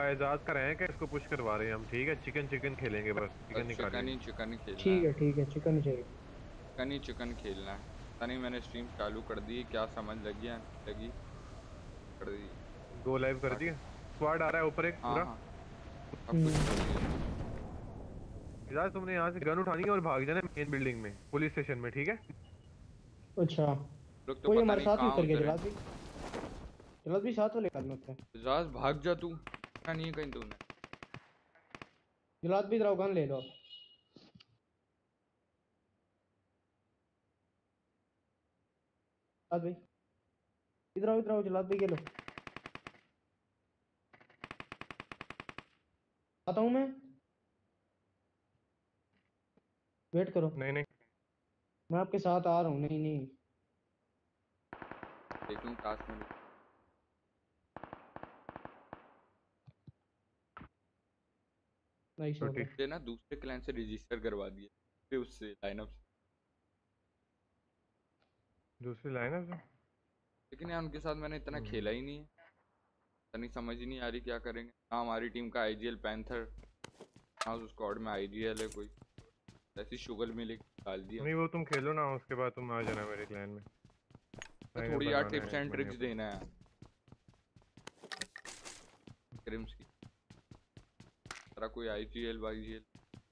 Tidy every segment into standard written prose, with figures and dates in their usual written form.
एजाज का रहे हैं कि इसको पुश करवा रहे हैं हम। ठीक है, चिकन चिकन खेलेंगे, बस चिकन निकालिए। चिकन ही खेलना है। ठीक है चिकन ही चाहिए। चिकन खेलना है। पता नहीं मैंने स्ट्रीम चालू कर दी, क्या समझ लगी या नहीं लगी, कर दी। गो लाइव कर स्टार्ट। दिए। स्क्वाड आ रहा है ऊपर एक हाँ पूरा। हाँ, सब कुछ कर हम्म। दिया। एजाज तुमने यहाँ से गन उठानी है और भाग जाना मेन बिल्डिंग में, पुलिस स्टेशन में, ठीक है। अच्छा। लोग तो कोई पता हमारे नहीं साथ ही कहाँ उतर गया, उतरे। जलाद भी साथ वाले कार में उतरे। एजाज भाग जा तू, क्या नहीं है कहीं तूने। जलाद भी इधर आओ, गन ले लो आप। जलाद भाई इधर आओ जलाद भाई, ये लो। आता हूँ मैं, वेट करो। नहीं नहीं। मैं आपके साथ आ रहा हूँ। नहीं नहीं। देख लूँ टास्क में। नाइस तो हो गया। ठीक। मुझे ना दूसरे क्लाइंट से रजिस्टर करवा दिए, फिर उससे लाइनअप। दूसरी लाइन है सर। लेकिन यार उनके साथ मैंने इतना खेला हम्म। ही नहीं है। पता नहीं, समझ ही नहीं आ रही क्या करेंगे। हाँ, हमारी टीम का आईजीएल पैंथर। हाँ, उस स्क्वाड में आईजीएल है कोई, ऐसी शुगल में लेके डाल दिया। नहीं, वो तुम खेलो ना, उसके बाद तुम आ जाना मेरे क्लैन में। तो लाइनअप थोड़ी यार बनवाना टिप्स है एंड बढ़िया ट्रिक्स सा। देना है क्रिम्स की तरह। कोई आईजीएल वाईजीएल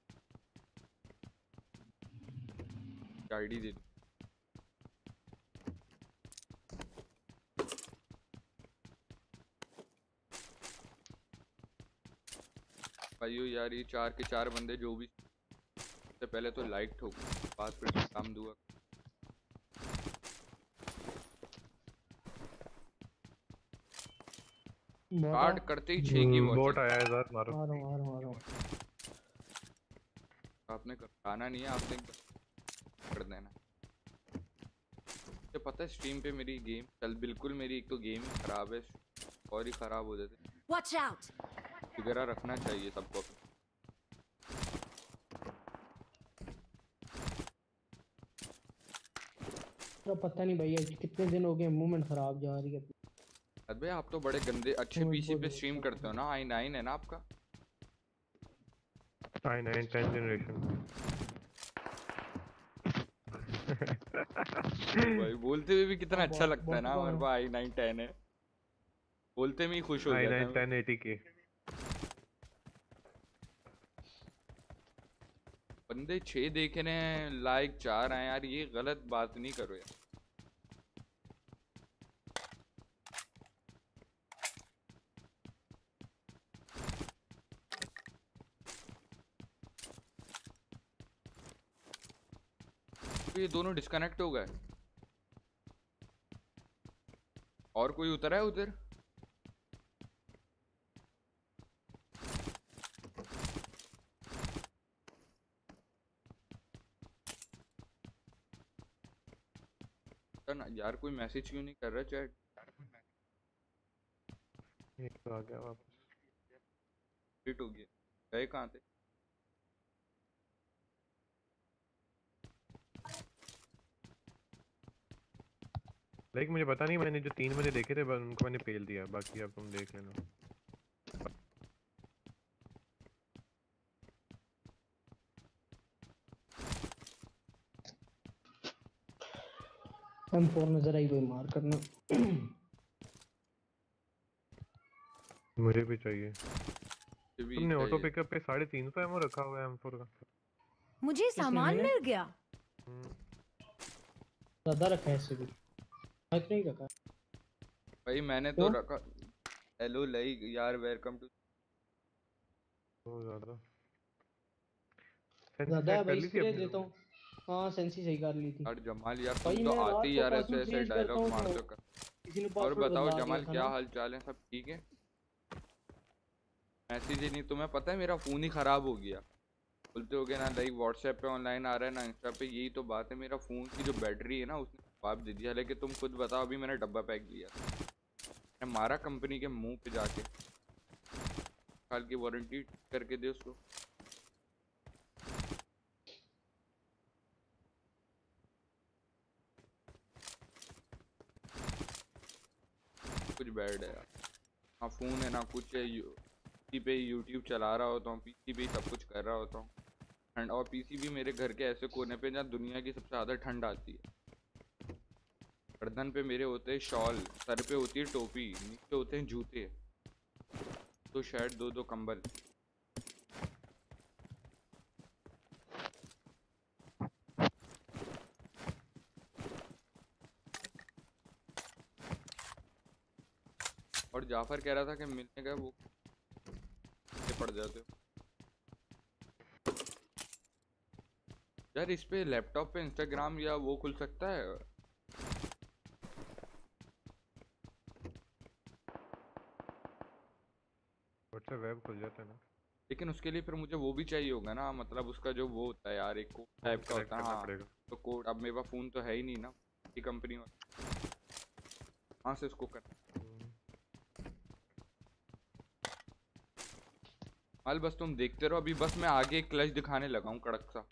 आईडी दे दो। भाइयों यार, ये 4 के 4 बंदे जो भी, सबसे पहले तो लाइक ठोको, बाद फिर काम दुआ। बता। स्टार्ट करते ही 6 की वॉच बोट है। आया है एजाज, मारो। आ रहा हूँ। आपने खाना नहीं है, आपने कर देना। मुझे पता है स्ट्रीम पे मेरी गेम चल, बिल्कुल मेरी एक तो गेम ही खराब है, और ही खराब हो जाते। Watch out! फिगरा रखना चाहिए सबको। तो पता नहीं भैया कितने दिन हो गए, मूवमेंट खराब जा रही है। अबे आप तो बड़े गंदे अच्छे मूवमेंट पीसी बहुत पे स्ट्रीम करते हो ज़्यादा। ना, i9 है ना आपका। i9 10 generation. भाई बोलते हुए भी कितना हाँ अच्छा बहुत लगता है बहुत ना, तो हमारे है। पास i9 10 है। बोलते में ही खुश हो जाता i9 है मैं। 1080 के। बंदे 6 देख रहे हैं, लाइक 4 आए यार, ये गलत बात नहीं करो यार। तो ये दोनों डिस्कनेक्ट हो गए। और कोई उतरा है उधर। ना यार, कोई मैसेज क्यों नहीं कर रहा चैट। ये तो आ गया वापस। हिट हो गया। गए कहाँ थे। लाइक मुझे पता नहीं, मैंने जो 3 बजे देखे थे बस उनको मैंने पेल दिया, बाकी अब तुम देख लेना। M4 नजर आई, कोई मार करना। मुझे भी चाहिए। ये भी तुमने ऑटो चाहिए। पिकअप पे 350 एमओ रखा हुआ है M4 का। मुझे किसने, सामान मैंने मिल गया। हम्म। ज्यादा रखा है इससे भी, इतना ही रखा। भाई मैंने तो क्यों रखा। हेलो लाइक यार, वेलकम टू। बहुत ज्यादा। सेंसी ज्यादा है सेट कर भाई, ली थी स्प्रे अपनी देता तुमने। हूँ। हाँ सेंसी सही कर ली थी। यार जमाल यार, तुम भाई तो मैं आते रात ही को यार ऐसे पासवर्ड ऐसे चेंज करता डायलॉग हूँ तो मारते हो। किसी ने और पासवर्ड बताओ बदला दिया जमाल, था क्या ना। हाल चाल है, सब ठीक है। मैसेज ही नहीं, तुम्हें पता है मेरा फ़ोन ही ख़राब हो गया। बोलते हो गए ना लाइक व्हाट्सएप पे ऑनलाइन आ रहा है ना इंस्टा पे, यही तो बात है। मेरा फ़ोन की जो बैटरी है ना उसने जवाब दे दिया। हालांकि तुम खुद बताओ, अभी मैंने डब्बा पैक लिया, मैं मारा कंपनी के मुंह पे जाके। साल की वारंटी करके दे उसको। कुछ बैड है यार, ना फ़ोन है ना कुछ है। पीसी पे यूट्यूब चला रहा होता हूँ, पीसी पे ही सब कुछ कर रहा होता हूँ। ठंड, और पीसी भी मेरे घर के ऐसे कोने पे जहाँ दुनिया की सबसे ज़्यादा ठंड आती है। गर्दन पे मेरे होते हैं शॉल, सर पे होती है टोपी, नीचे होते हैं जूते, तो शर्ट, दो कंबल। और जाफर कह रहा था कि मिलने का वो पड़ जाते हो यार। इस पे लैपटॉप पे इंस्टाग्राम या वो खुल सकता है? व्हाट्सएप वेब खुल जाता है ना। लेकिन उसके लिए फिर मुझे वो भी चाहिए होगा ना, मतलब उसका जो वो होता है यार, एक कोड टाइप का कनेक्ट होता है। करना हाँ पड़ेगा। तो कोड, अब मेरे पास फ़ोन तो है ही नहीं ना ये कंपनी में, कहाँ से उसको कर माल। बस तुम देखते रहो, अभी बस मैं आगे एक क्लच दिखाने लगा हूँ कड़क सा।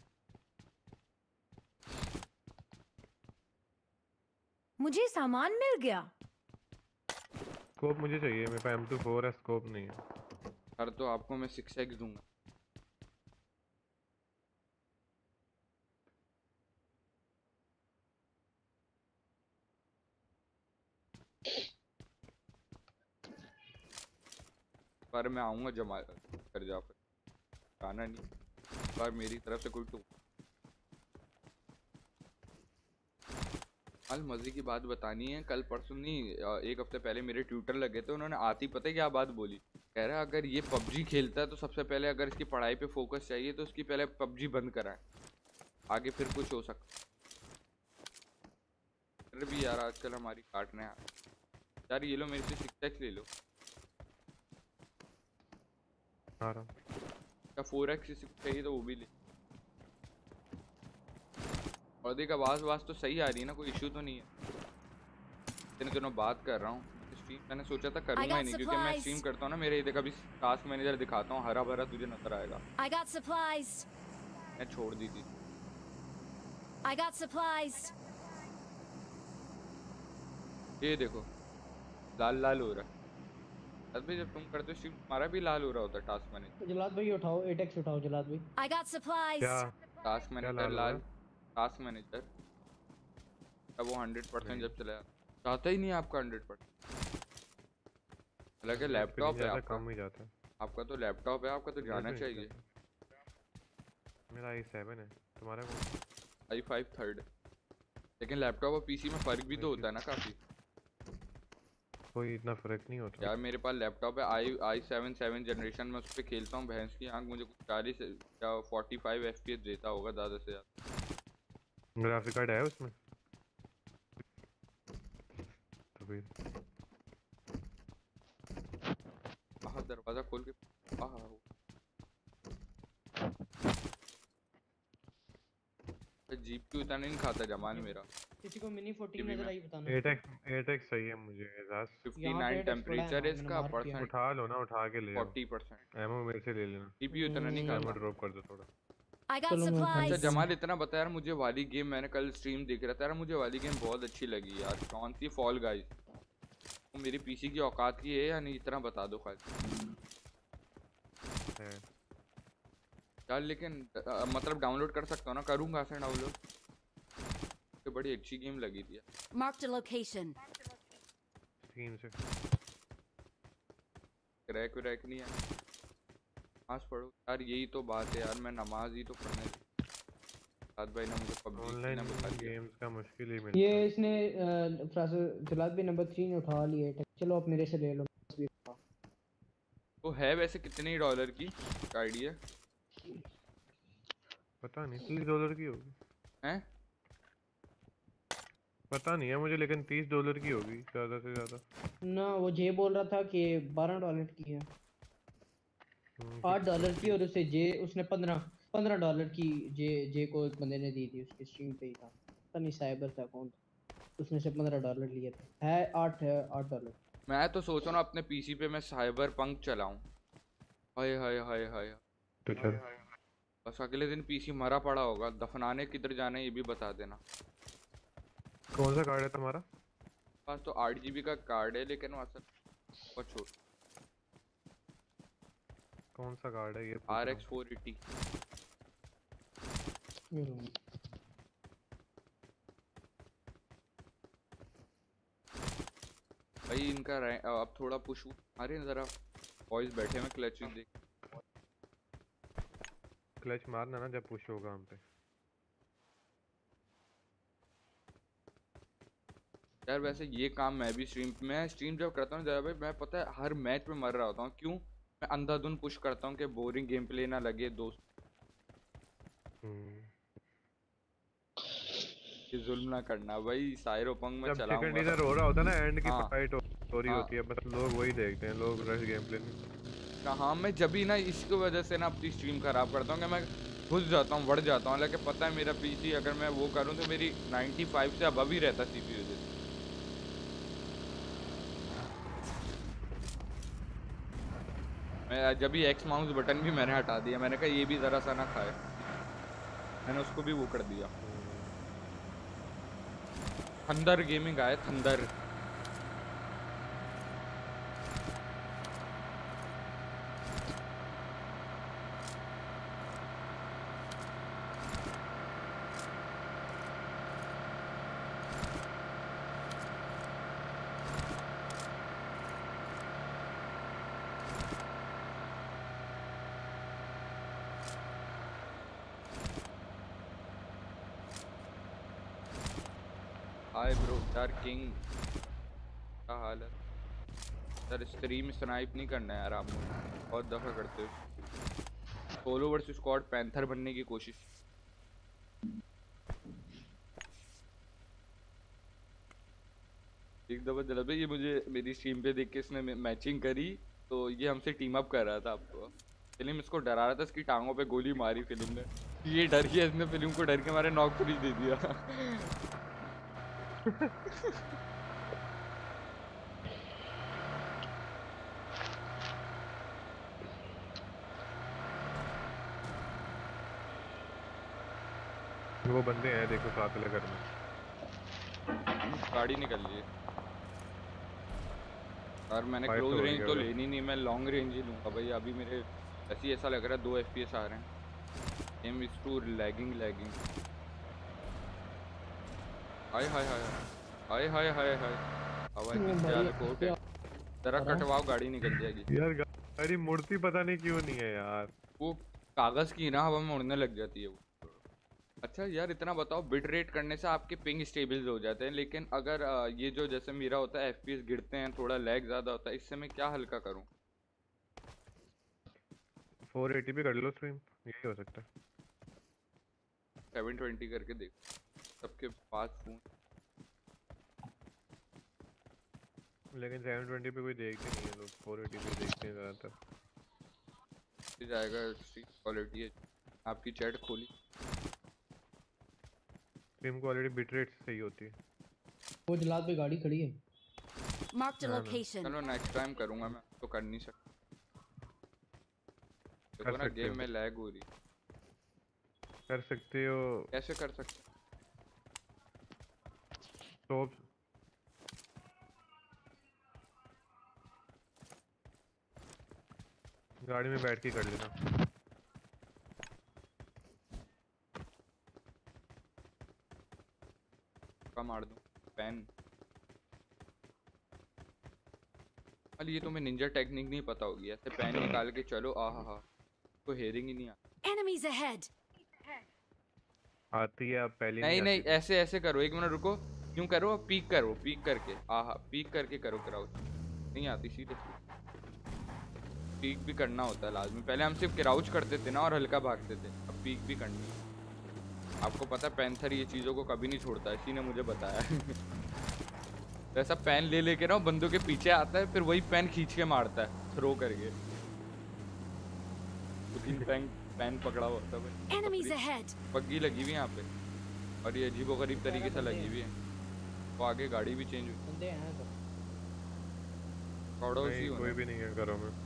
मुझे सामान मिल गया। स्कोप मुझे चाहिए, मेरे पास M24 है, स्कोप नहीं है। सर तो आपको मैं 6x दूंगा। पर मैं आऊँगा जमा कर जाकर, आना नहीं पर मेरी तरफ से कोई टू। कल मजे की बात बतानी है, कल परसों नहीं, एक हफ्ते पहले मेरे ट्यूटर लगे थे, उन्होंने आती पता है क्या बात बोली? कह रहा अगर ये पबजी खेलता है तो सबसे पहले अगर इसकी पढ़ाई पे फोकस चाहिए तो उसकी पहले पबजी बंद कराए, आगे फिर कुछ हो सकता। फिर भी यार आजकल हमारी काटने यार, ये लो मेरे से 6x ले लो आ रहा हूँ। या 4x चाहिए तो वो भी ले। और देख आवाज़ तो सही आ रही है ना, कोई इशू तो नहीं है। इतने दिनों बात कर रहा हूँ स्ट्रीम, मैंने सोचा था करूँगा ही नहीं क्योंकि मैं स्ट्रीम करता हूँ ना, मेरे देख अभी टास्क मैनेजर दिखाता हूँ, हरा भरा तुझे नजर आएगा। I got supplies. मैं छोड़ दी थी। I got supplies. ये देखो लाल लाल हो रहा है। अभी जब तुम करते हो स्ट्रीम तुम्हारा भी लाल हो रहा होता है टास्क मैनेजर। जलाद भाई उठाओ, 8x उठाओ जलाद भाई। I got supplies. क्या टास्क क्या मैनेजर लाल हो रहा लाल, है? टास्क मैनेजर अब वो 100% जब चला जाता ही नहीं है आपका 100%। हालांकि लैपटॉप है आपका, कम ही जाता है। आपका तो लैपटॉप है, आपका तो जाना मेरा तो नहीं चाहिए। जाता। मेरा i7 है, तुम्हारा कौन? i5 third. लेकिन लैपटॉप और पीसी में फ़र्क भी तो होता है ना काफ़ी। कोई इतना फर्क नहीं होता यार मेरे पास लैपटॉप है i7 7 जनरेशन में, उस पर खेलता हूँ, भैंस की आंख मुझे कुछ 40 या 45 FPS देता होगा ज़्यादा से ज़्यादा। ग्राफिक कार्ड है उसमें तो फिर दरवाज़ा खोल के जीप क्यों इतना नहीं खाता जमाल मेरा। किसी को मिनी 14 टीवी नजर में आई बताना। 8x चाहिए मुझे एजाज। 59 टेम्परेचर है इसका, मार्क किया। परसेंट उठा लो ना, उठा के ले आओ। 40%। एमओ मेरे से ले लेना। CPU इतना नहीं एमओ खाता। ड्रॉप कर दो थोड़ा। I got चलो मैं उठा अच्छा लेता supplies. हूँ। जमाल इतना बता यार, मुझे वाली गेम मैंने कल स्ट्रीम देख रहा था यार, मुझे वाली गेम बहुत अच्छी लगी यार। कौन सी? Fall guys. तो मेरी पीसी की औकात की है या नहीं, इतना बता दो खाली है यार। लेकिन मतलब डाउनलोड कर सकता हूँ ना? करूँगा से डाउनलोड, तो बड़ी अच्छी गेम लगी थी यार। Marked a location. 3 से। क्रैक व्रैक नहीं है। नमाज पढ़ो यार, यही तो बात है यार, मैं नमाज ही तो पढ़ने साथ भाई ने मुझे पबजी ऑनलाइन ने बता दिया। गेम्स का मुश्किल ही मिलता ये है। इसने जलाद भाई नंबर 3 ने उठा लिए 8x। चलो आप मेरे से ले लो। तो है वैसे कितने डॉलर की आइडिया पता नहीं, $30 की होगी। है? पता नहीं है मुझे, लेकिन $30 की होगी ज़्यादा से ज़्यादा। ना वो जे बोल रहा था कि $12 की है, $8 की, और उसे जे उसने $15 की जे को एक बंदे ने दी थी, उसकी स्ट्रीम पे ही था, पता नहीं साइबर था कौन, उसने से $15 लिए थे। है $8 मैं तो सोच रहा हूँ अपने पीसी पे मैं साइबर पंक चलाऊं। हाय हाय हाय हाय। तो चल बस अगले दिन पीसी मरा पड़ा होगा, दफनाने किधर जाना है ये भी बता देना। कौन सा कार्ड है तुम्हारा? पास तो 8 GB का कार्ड है, लेकिन वहाँ से बहुत छोटा। कौन सा कार्ड है ये पूछ रहा हूँ। RX 480। ये लो। भाई इनका अब थोड़ा पुश मारे ना जरा, बॉयज बैठे में क्लच देख। क्लच मारना ना जब पुश होगा हम पे। यार वैसे ये काम मैं भी स्ट्रीम जब करता हूँ जरा भाई, मैं पता है हर मैच में मर रहा होता हूँ। क्यों? मैं अंधाधुन पुश करता हूँ कि बोरिंग गेम प्ले ना लगे दोस्त, ये जुल्म ना करना भाई। साइरोपंक में जब चिकन चलाऊंगा। डिनर हो रहा होता है ना, एंड की हाँ फाइट हो रही हाँ होती है, बस लोग वही देखते हैं, लोग रश गेम प्ले नहीं। हाँ, मैं जब भी ना इसकी वजह से ना अपनी स्ट्रीम खराब करता हूँ कि मैं घुस जाता हूँ, बढ़ जाता हूँ। हालांकि पता है मेरा पीसी अगर मैं वो करूँ तो मेरी 95 से अब ही रहता सीपीयू से। मैं जब भी एक्स माउस बटन भी मैंने हटा दिया, मैंने कहा ये भी जरा सा ना खाए, मैंने उसको भी वो कर दिया। थंडर गेमिंग आए, थंडर। हाय ब्रो यार किंग, क्या हाल है यार? स्ट्रीम स्नाइप नहीं करना है यार, आप बहुत दफा करते हो। सोलो वर्सेस स्क्वाड पैंथर बनने की कोशिश। एक दफा जरा भाई ये मुझे मेरी स्ट्रीम पे देख के इसने मैचिंग करी, तो ये हमसे टीम अप कर रहा था। आपको फिल्म इसको डरा रहा था, इसकी टांगों पे गोली मारी फिल्म ने, ये डर गया, इसने फिल्म को डर के मारे नॉक फ्री दे दिया। वो बंदे हैं देखो साथ वाले घर में। गाड़ी निकल ली और मैंने फाइट क्लोज तो हो रही रेंज है तो उधर। लेनी नहीं, मैं लॉन्ग रेंज ही लूंगा भाई। अभी मेरे ऐसी ऐसा लग रहा है 2 FPS आ रहे हैं। Game is too lagging. हाय हाय हाय हाय हाय हाय हाय हवा की चाल कोट है, जरा कटवाओ गाड़ी निकल जाएगी। यार गाड़ी मुड़ती पता नहीं क्यों नहीं है यार। वो कागज की ना हवा में उड़ने लग जाती है वो। अच्छा यार इतना बताओ, बिट रेट करने से आपके पिंग स्टेबल हो जाते हैं, लेकिन अगर ये जो जैसे मेरा होता है FPS गिरते हैं, थोड़ा लैग ज़्यादा होता है, इससे मैं क्या हल्का करूं? 480 पे कर लो स्ट्रीम, यही हो सकता है। 720 करके देखो, सबके पास फोन। लेकिन 720 पे कोई देखते नहीं है लोग, 480 पे देखते हैं ज़्यादातर। जाएगा क्वालिटी है। आपकी चैट खोली, स्ट्रीम क्वालिटी बिट रेट सही होती है। वो जलाद पे गाड़ी खड़ी है। Marked a No, no. location. चलो नेक्स्ट टाइम करूंगा, मैं तो कर नहीं सकता। देखो कर ना सकते गेम हो, में लैग हो रही। कर सकते हो। कैसे कर सकते? तो गाड़ी में बैठ के कर लेना। का मार दूं पैन। अरे ये तुम्हें निंजा टेक्निक नहीं पता होगी, ऐसे पैन निकाल के चलो, आहा हा, तो हेयरिंग ही नहीं आती। Enemies ahead. आती है, अब पहले नहीं नहीं नहीं, आती थी। ऐसे ऐसे करो, एक मिनट रुको। क्यों करो? पीक करो, पीक करके, आहा पीक करके करो क्राउच। नहीं आती सीरियसली, पीक भी करना होता है लाजमी। पहले हम सिर्फ क्राउच करते थे ना और हल्का भागते थे, अब पीक भी करनी है। आपको पता है पैंथर ये चीज़ों को कभी नहीं छोड़ता, इसी ने मुझे बताया। ऐसा पैन ले लेके ना बंदों के पीछे आता है, फिर वही पैन खींच के मारता है थ्रो करके। पैन पकड़ा हुआ था भाई। Enemies ahead. पग्गी लगी हुई है यहाँ पे, और ये अजीबोगरीब तरीके से लगी हुई है। तो आगे गाड़ी भी चेंज हुई, बंदे हैं तो पड़ोसी नहीं, हो कोई ना। भी नहीं है घरों में।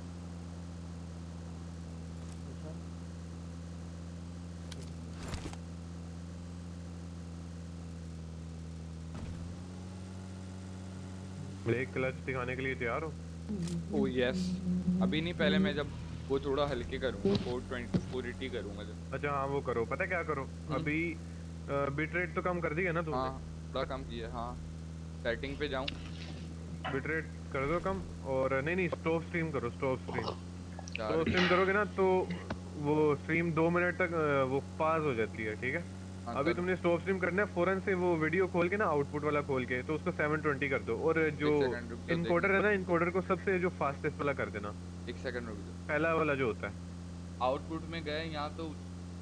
ब्रेक क्लच दिखाने के लिए तैयार हो? ओ यस, अभी नहीं, पहले मैं जब वो थोड़ा हल्के करूंगा, 420 480 करूंगा जब। अच्छा हाँ वो करो, पता है क्या करो अभी, बिट रेट तो कम कर दी है ना तुमने? हाँ थोड़ा कम किया, हाँ। सेटिंग पे जाऊं? बिट रेट कर दो कम, और नहीं नहीं स्टॉप स्ट्रीम करो, स्टॉप स्ट्रीम। यार स्टॉप स्ट्रीम करोगे ना तो वो स्ट्रीम 2 मिनट तक वो पास हो जाती है, ठीक है। हाँ अभी करो। तुमने स्टॉप स्ट्रीम करना है फौरन से, वो वीडियो खोल के ना आउटपुट वाला खोल के, तो उसको 720 कर दो, और जो एक सेकंड रुक जाओ, इनकोडर है देखने ना, इनकोडर को सबसे जो फास्टेस्ट वाला कर देना, एक सेकंड रुक जाओ। पहला वाला जो होता है। आउटपुट में गए यहाँ तो।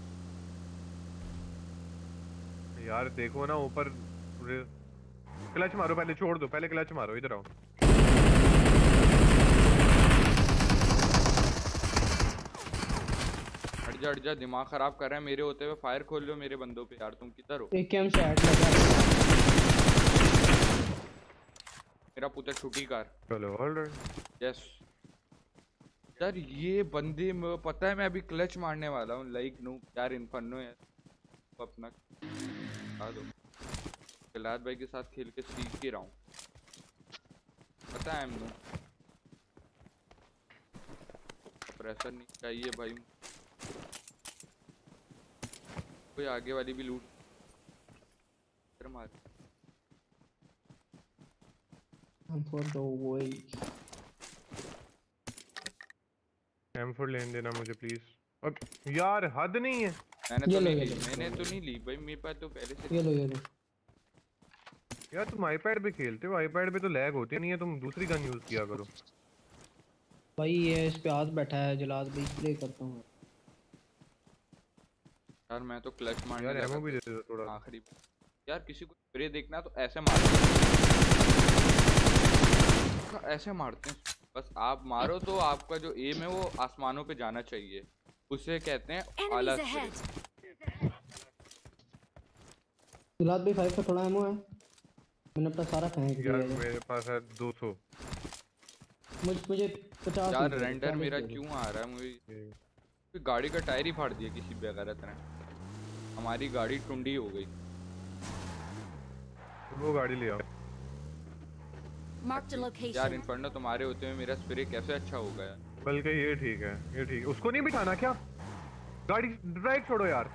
यार देखो ना ऊपर, क्लच मारो पहले, छोड़ दो पहले, क्लच मारो, इधर आओ। हट जा, दिमाग खराब कर रहे हैं मेरे होते हुए, फायर खोल लो मेरे बंदों पे यार, तुम किधर हो? एक कैम से ऐड लगा रहा मेरा पुत्र छुट्टी कार। चलो ऑलराइट। यस यार, ये बंदे में पता है मैं अभी क्लच मारने वाला हूँ, लाइक नो यार, इन्फर्नो है। तो अपना बता दो, गिलाद भाई के साथ खेल के सीख ही रहा हूँ, पता है नो। प्रेशर नहीं चाहिए भाई, कोई आगे वाली भी लूट मार। हम फॉर द वही। M4 लेने देना मुझे प्लीज। अब यार हद नहीं है। मैंने ये तो लो, नहीं ये ली, लो, मैंने ये तो लो। नहीं ली भाई, मेरे पास तो पहले से। ये लो ये लो। यार तुम आईपैड पे खेलते हो, आईपैड पे तो लैग होती नहीं है, तुम दूसरी गन यूज किया करो। भाई ये इस पे हाथ बैठा है जलाद भाई, प्ले करता हूँ। यार मैं तो क्लच मारने यार लगा एमओ भी था दे दो थोड़ा। आखिरी। यार किसी को स्प्रे देखना है तो ऐसे मार, ऐसे मारते हैं बस। आप मारो तो आपका जो एम है वो आसमानों पे जाना चाहिए, उसे कहते हैं आला Enemies स्प्रे। ahead. जलाद भाई 5 का थोड़ा एमओ है, मैंने अपना सारा फेंक दिया यार है। मेरे पास है 200। मुझे 50 यार दे दो, रेंडर 40 मेरा दे दो। क्यों आ रहा है मुझे? कोई गाड़ी का टायर ही फाड़ दिया किसी बेगैरत ने, हमारी गाड़ी टुंडी हो गई। वो गाड़ी ले आओ। Marked a यार location. इन्फर्नो तुम्हारे होते हुए मेरा स्प्रे कैसे अच्छा हो गया? बल्कि ये ठीक है, ये ठीक है। उसको नहीं बिठाना क्या? गाड़ी ड्राइव छोड़ो यार।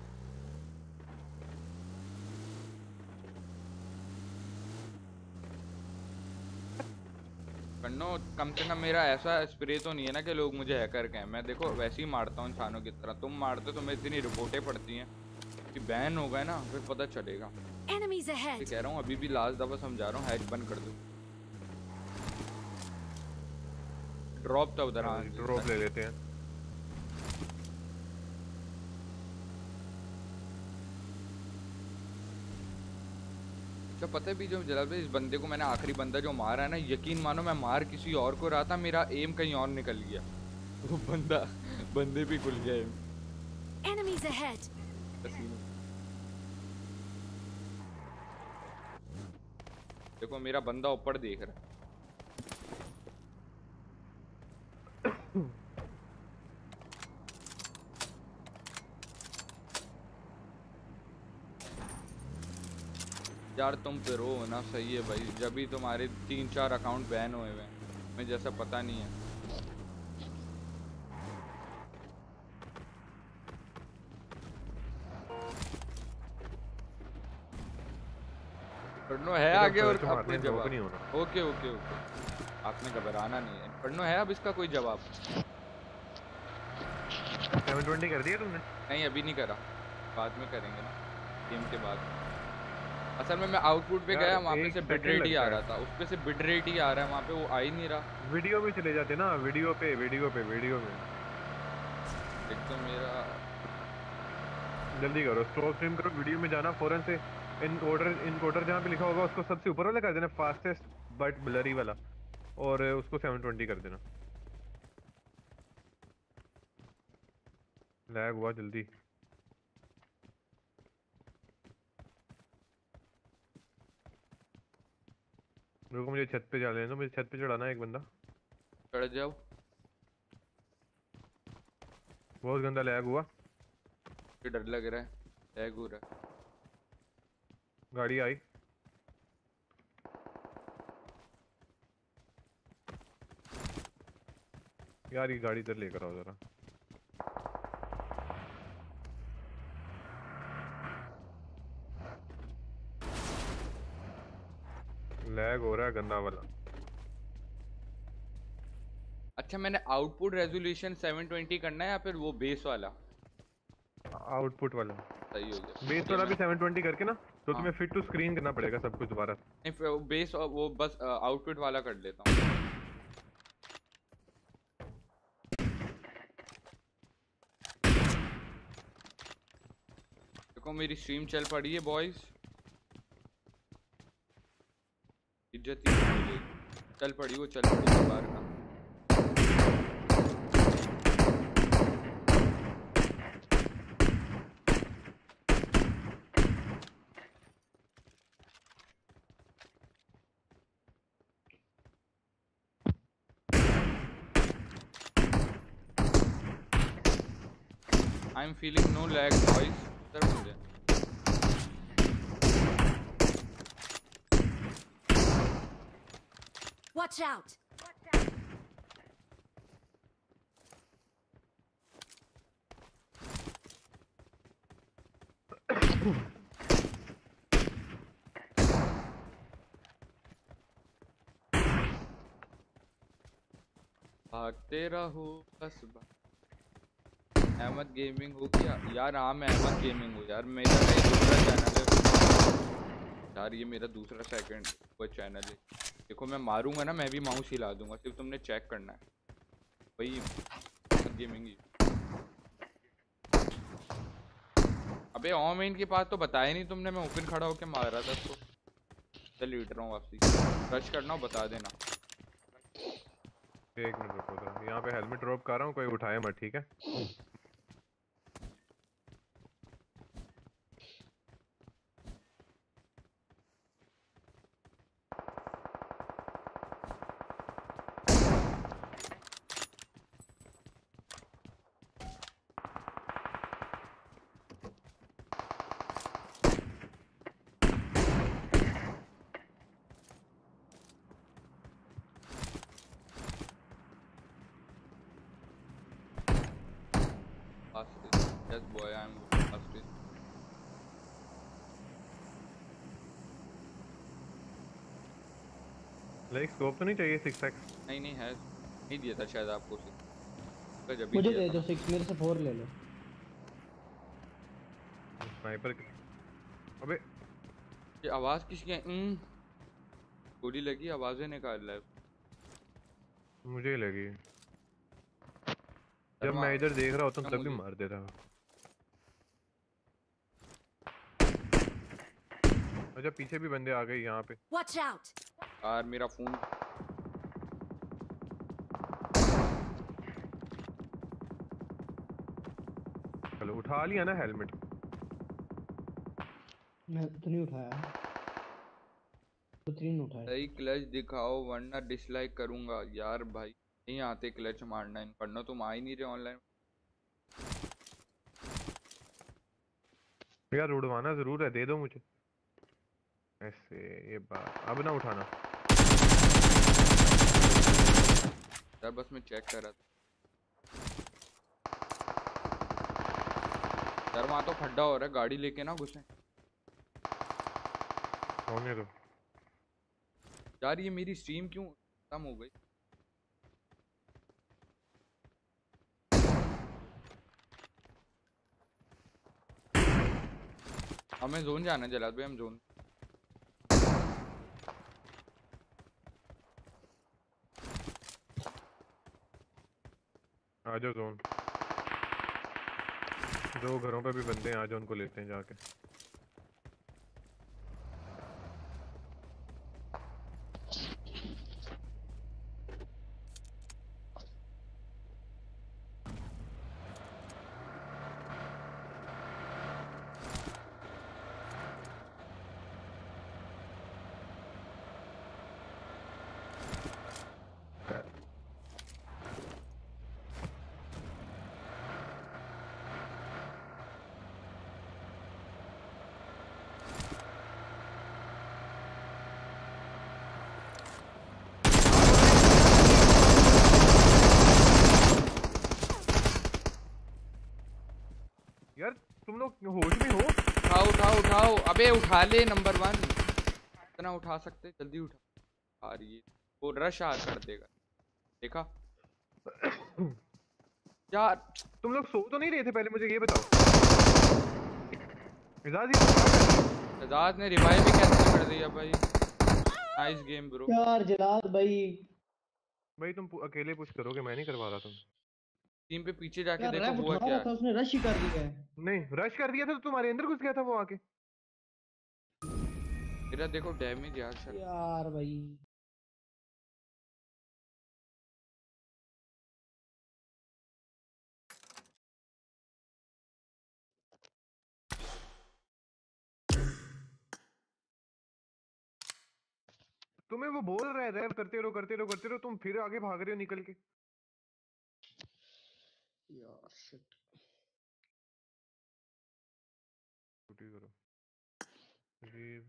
कन्नो कम से कम मेरा ऐसा स्प्रे तो नहीं है ना कि लोग मुझे हैकर कहें। मैं देखो वैसे ही मारता हूँ इंसानों की तरह, तुम मारते तो मैं इतनी रिपोर्टें पड़ती हैं कि बैन हो गए ना, फिर पता चलेगा। Enemies ये ahead. कह रहा हूँ, अभी भी लास्ट दफा समझा रहा हूँ, हैक बंद कर दो। ड्रॉप था उधर, हाँ ड्रॉप ले लेते हैं। अच्छा पता है भी जो जलाल भाई, इस बंदे को मैंने आखिरी बंदा जो मारा है ना, यकीन मानो मैं मार किसी और को रहा था, मेरा एम कहीं और निकल गया। वो बंदे भी खुल गया एम। Enemies ahead. देखो मेरा बंदा ऊपर देख रहा है। यार तुम पे रो ना, सही है भाई, जब भी तुम्हारे 3-4 अकाउंट बैन हुए हुए हैं, मैं जैसा पता नहीं है। पढ़नो है आगे और अब कोई जवाब नहीं होना। ओके ओके ओके, आपने घबराना नहीं है। पढ़नो है अब इसका कोई जवाब? 720 कर दिया तुमने? नहीं अभी नहीं करा, बाद में करेंगे ना, गेम के बाद। असल में मैं आउटपुट पे गया, वहाँ पे से बिट रेट ही आ रहा था, उस पे से बिट रेट ही आ रहा है, वहाँ पे वो आ ही नहीं रहा। वीडियो में चले जाते ना, वीडियो में। एक तो मेरा जल्दी करो, स्टॉप स्ट्रीम करो, वीडियो में जाना फौरन से। इनकोडर जहाँ पे लिखा होगा उसको सबसे ऊपर वाला कर देना, फास्टेस्ट बट ब्लरी वाला, और उसको 720 कर देना। लैग हुआ जल्दी। रुको मुझे छत पे जा लेने दो, मुझे छत पे चढ़ाना है एक बंदा। चढ़ जाओ। बहुत गंदा लैग हुआ। कि डर लग रहा है, लैग हो रहा है। गाड़ी आई। यार ये गाड़ी इधर लेकर आओ जरा। लैग हो रहा है गंदा वाला। अच्छा मैंने आउटपुट रेजोल्यूशन 720 करना है या फिर वो बेस वाला? आउटपुट वाला सही हो गया। बेस ये वाला मैं भी 720 करके ना, तो हाँ तुम्हें फिट टू स्क्रीन करना पड़ेगा सब कुछ दोबारा। नहीं फिर वो बेस और वो बस आउटपुट वाला कर लेता हूँ। देखो मेरी स्ट्रीम चल पड़ी है बॉयज, इज्जत ही नहीं मिलेगी। चल पड़ी वो चल पड़ी बार का। I am feeling no lag boys. Sir मुझे Watch out! भागते रहो बस अहमद गेमिंग हो क्या यार? हाँ मैं अहमद गेमिंग हूँ यार, मेरा ये दूसरा चैनल है यार, ये मेरा दूसरा सेकंड वो चैनल है। देखो मैं मारूंगा ना मैं भी माउस हिला दूंगा, सिर्फ तुमने चेक करना है। वही अहमद गेमिंग ही। अबे ऑनलाइन के पास तो बताया नहीं तुमने, मैं ओपन खड़ा होकर मार रहा था उसको। चल लीड रहा हूँ वापसी, रश करना हो बता देना। एक मिनट रुको जरा, यहाँ पे हेलमेट ड्रॉप कर रहा हूँ, कोई उठाए मत, ठीक है? Yes boy, I'm fasting. Like scope तो नहीं चाहिए 6x? नहीं नहीं है, नहीं दिया था शायद आपको से जब भी मुझे दिया दे था दो ना। 6, मेरे से 4 ले लो। स्नाइपर अबे ये आवाज किसकी है? गोली लगी आवाजें निकाल रहा है। मुझे लगी, जब शर्मा मैं इधर देख रहा होता हूँ तब भी मुझे मार देता हूँ। अच्छा पीछे भी बंदे आ गए यहाँ पे। Watch out! यार मेरा फोन चलो उठा लिया ना हेलमेट? मैं तो नहीं उठाया, तो 3 उठाया। सही क्लच दिखाओ वरना डिसलाइक करूंगा। यार भाई नहीं आते क्लच मारना इन, पढ़ना तुम आ ही नहीं रहे ऑनलाइन। यार उड़वाना जरूर है, दे दो मुझे ऐसे। ये बात अब ना उठाना। यार बस मैं चेक कर रहा था यार, वहाँ तो खड्डा हो रहा है, गाड़ी लेके ना घुसे। होने दो। यार ये मेरी स्ट्रीम क्यों खत्म हो गई? हमें जोन जाना जलाद भाई, हम जोन। आ जाओ जोन, दो घरों पे भी बंदे हैं, आ जाओ उनको लेते हैं जाके। यार तुम लोग होश में हो? उठाओ उठाओ उठाओ, अबे उठा ले नंबर 1, इतना उठा सकते जल्दी उठा। आ रही है वो, रश आ कर देगा, देखा यार। तुम लोग सो तो नहीं रहे थे पहले, मुझे ये बताओ। इजाज ये क्या कर रहे हो? शहजाद ने रिवाइव भी कैंसिल कर दिया भाई। Nice game bro. यार जलाल भाई, भाई तुम अकेले पुश करोगे, मैं नहीं करवा रहा। तुम टीम पे पीछे जाके यार देखो रैप हुआ उठा क्या रहा है। था, उसने रश ही कर दिया है। नहीं रश कर दिया था तो तुम्हारे अंदर घुस गया था वो आके। मेरा देखो डैमेज यार सर। यार भाई तुम्हें वो बोल रहा है रैप करते रहो करते रहो करते रहो, तुम फिर आगे भाग रहे हो निकल के। यार शिट। छुट्टी करो ये।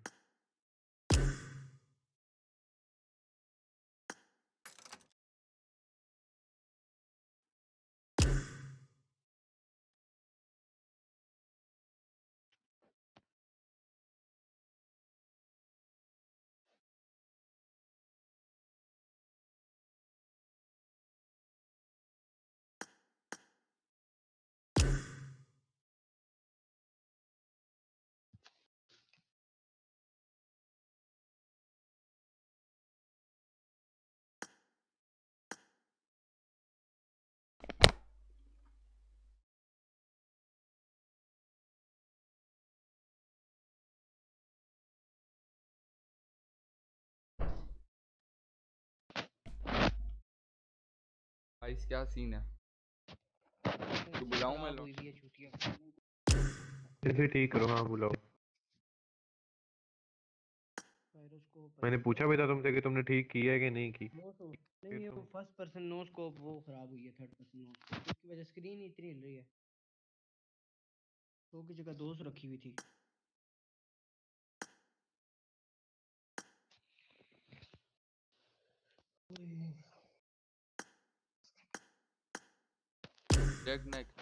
गाइस क्या सीन है, तो बुलाऊं मैं खराब लो। हुई भी है छुट्टियां। इसे ठीक करो, हाँ बुलाओ। पायरोस्कोप मैंने पूछा भी था तुमसे कि तुमने ठीक किया है कि नहीं की। नो तो फिर नहीं, तुम वो फर्स्ट पर्सन नो स्कोप वो खराब हुई है, थर्ड पर्सन नो स्कोप उसकी वजह स्क्रीन ही इतनी हिल रही है। दो की जगह दो सौ रखी हुई थी। ओए, चेक नेक्स्ट।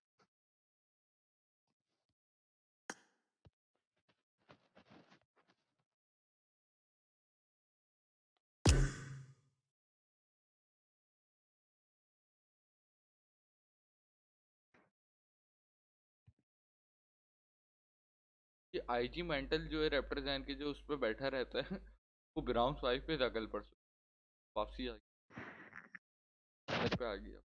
ये आईजी मेंटल जो है रिप्रेजेंट के जो उस पे बैठा रहता है वो ग्राउंड 5 पे था कल परसों, वापसी आ गया, घर पे आ गया।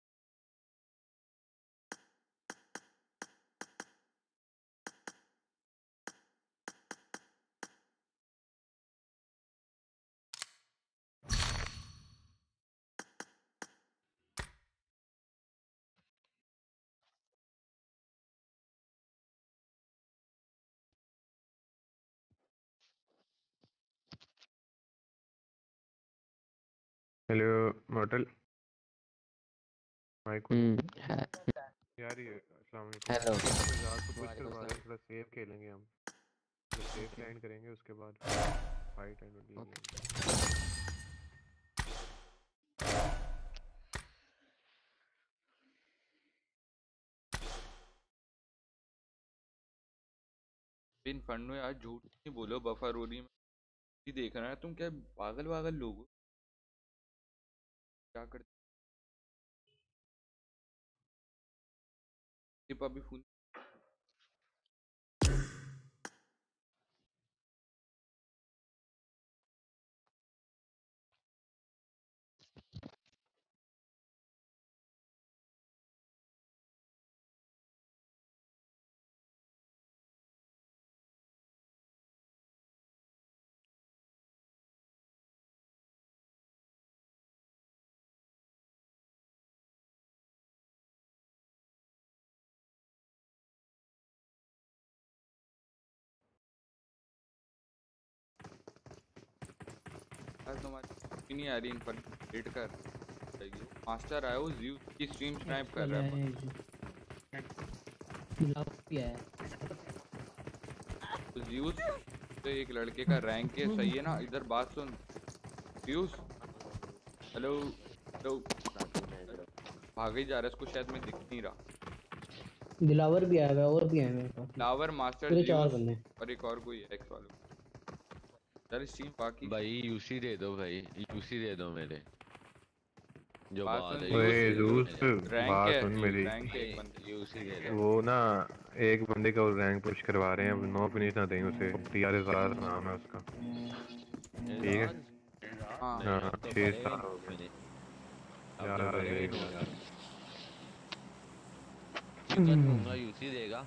हेलो मॉडल माइक है- यार ये अस्सलाम वालेकुम। हेलो। इजाज को पुश करवा रहे वालेकुम हैं, थोड़ा सेव खेलेंगे हम। तो सेफ ओके लाइन करेंगे उसके बाद फाइट एंड डील ओके। लेंगे। बिन फन्नो यार झूठ नहीं बोलो, बफर हो रही है देख रहा है, तुम क्या पागल वागल लोग हो, क्या करते अभी फोन। यार तुम्हारी नहीं आ रही, इन पर वेट कर चाहिए। मास्टर आया वो जीव की स्ट्रीम स्नाइप कर रहा है, तो जीव तो एक लड़के का रैंक है, सही है ना। इधर बात सुन व्यूज, हेलो हेलो, भाग ही जा रहा है, इसको शायद मैं दिख नहीं रहा। दिलावर भी आया हुआ है और भी आए हैं काफी। फ्लावर मास्टर पूरे 4 ज्यूस बंदे। और एक और कोई एक्स वालों। यार स्ट्रीम बाकी भाई यूसी दे दो भाई, यूसी दे दो मेरे जो बात बात सुन है यूस ओए यूसी दे दो जूस, मेरे। रैंक बात है सुन मेरी। रैंक है एक बंदे यूसी दे दो। वो ना एक बंदे का रैंक पुश करवा रहे हैं, नो फिनिश ना दें उसे। टीआर इज़हार नाम है उसका। ठीक है। एजाज हाँ नहीं हाँ, अब तो 6 करेगा स्टार हो गए नहीं, अब यार। तो करेगा ही देख नहीं लो। यार। चिकन दूंगा यूसी देगा।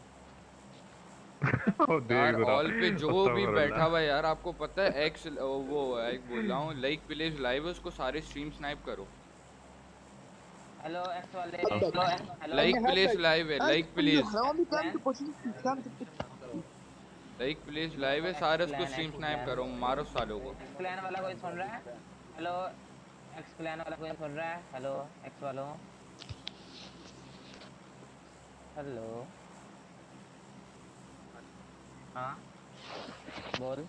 ओ यार देख जरा। ऑल पे जो भी बैठा अस्तगफुरुल्लाह। हुआ है यार, आपको पता है एक्स वो एक बोल रहा हूँ लाइक विलेज लाइव है, उसको सारे स्ट्रीम स्नाइप करो। हेलो एक्स वाले। अब हेलो लाइक विलेज लाइव है, like village explain like village live है, सारे उसको स्ट्रीम स्नाइप करो, मारो सालों को। एक्सप्लेन वाला कोई सुन रहा है? हेलो एक्सप्लेन वाला कोई सुन रहा है? हेलो एक्स वालों। हेलो हाँ बोल।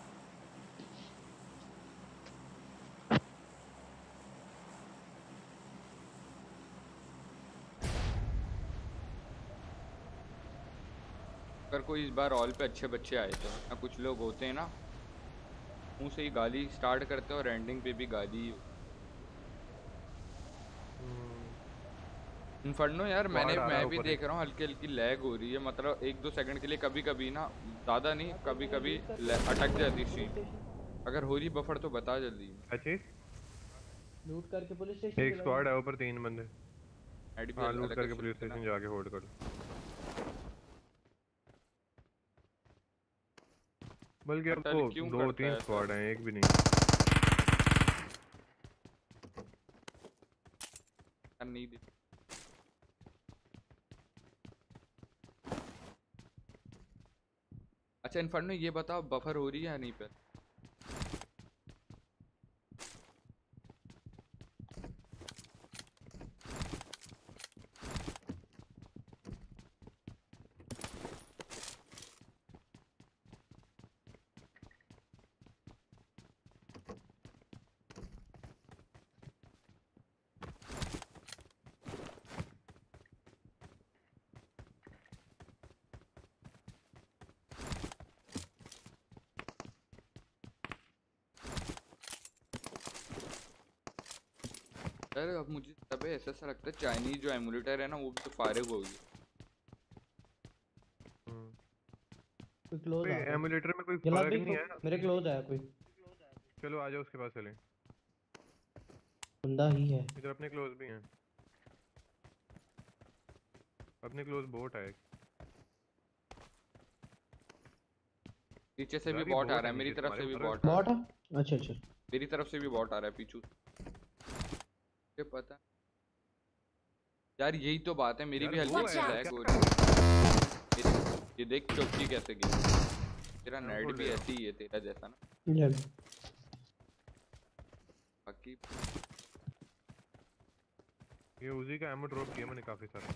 अगर कोई इस बार ऑल पे अच्छे बच्चे आए तो ना, कुछ लोग होते हैं ना मुंह से ही गाली स्टार्ट करते हैं और एंडिंग पे भी गाली। इन्फर्नो यार Squad आ रहा मैं है भी ऊपर देख रहा हूँ हल्की हल्की लैग हो रही है, मतलब 1-2 सेकंड के लिए कभी कभी ना, ज़्यादा नहीं, कभी कभी अटक जाती स्ट्रीम। अगर हो रही बफर तो बता जल्दी। क्या चीज? लूट करके पुलिस स्टेशन एक स्क्वाड है ऊपर, 3 बंदे। ऐड भी हाँ, लूट अलग करके शुरू पुलिस करना। स्टेशन जाके होल्ड करो। बल्कि अब अटल वो क्यों 2-3 करता है स्क्वाड ऐसा? हैं, एक भी नहीं। नहीं दे। अच्छा इन्फर्नो ये बताओ बफर हो रही है या नहीं पे? यार अब मुझे तब ऐसा लगता है चाइनीज जो एमुलेटर है ना वो भी तो फारिग हो गई। कोई क्लोज आ रहा है। एमुलेटर में कोई जला फर्क भी नहीं है। मेरे क्लोज आया कोई चलो आ जाओ उसके पास चलें। बंदा ही है। इधर अपने क्लोज भी हैं। अपने क्लोज बोट है। पीछे से भी यार ये बॉट आ बोट रहा है है, मेरी नीचे तरफ से तुम्हारे, भी उतरो। बॉट आ रहा बॉट है। है? अच्छा अच्छा। मेरी तरफ से भी बॉट आ रहा है पीछू। मुझे पता यार, यही तो बात है, मेरी यार भी हल्की वो Watch हल्की है लैग out! हो रही है। ये देख चौकी कैसे गई। तेरा मैं नेट बोल भी रहा ऐसी ही है तेरा जैसा ना। ले बाकी ये उजी का एमो ड्रॉप किया मैंने काफी सारा।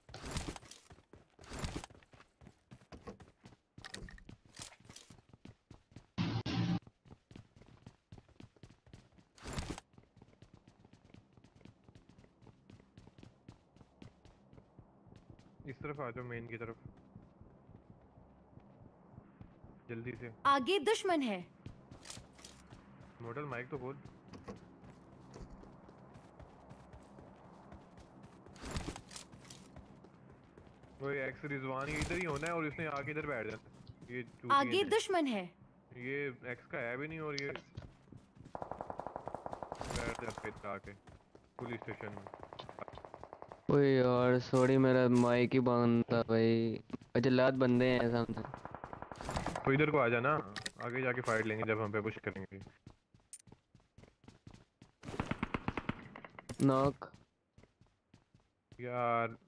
इस तरफ आ जाओ, मेन की तरफ जल्दी से। आगे दुश्मन है। मॉडल माइक तो खोल। वो एक्स रिजवान ये इधर ही होना है और इसने आके इधर बैठ जाना है। ये चूतिए आगे ने। दुश्मन है। ये एक्स का है भी नहीं और ये बैठ जाते हैं आके पुलिस स्टेशन में। ओए यार सॉरी मेरा माइक ही बंद था भाई, जल्लाद बंदे हैं सामने। तो इधर को आ जाना, आगे जाके फाइट लेंगे जब हम पे पुश करेंगे। नॉक यार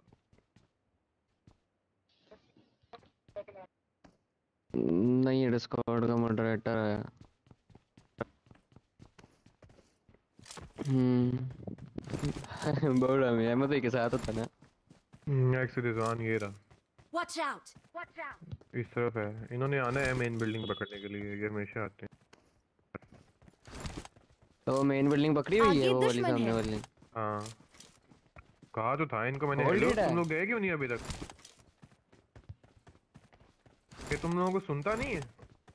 नहीं है, डिस्कॉर्ड का मॉडरेटर है। बोल रहा मैं तो के साथ होता ना। एक्स रिजवान ये रहा, Watch out! Watch out! इस तरफ है। इन्होंने आना है मेन बिल्डिंग पकड़ने के लिए, ये हमेशा आते हैं। तो मेन बिल्डिंग पकड़ी हुई है आगे वो वाली दुश्मन सामने है। वाली। हाँ कहा तो था इनको मैंने। Hold हेलो it है। तुम लोग गए क्यों नहीं अभी तक? कि तुम लोगों को सुनता नहीं है?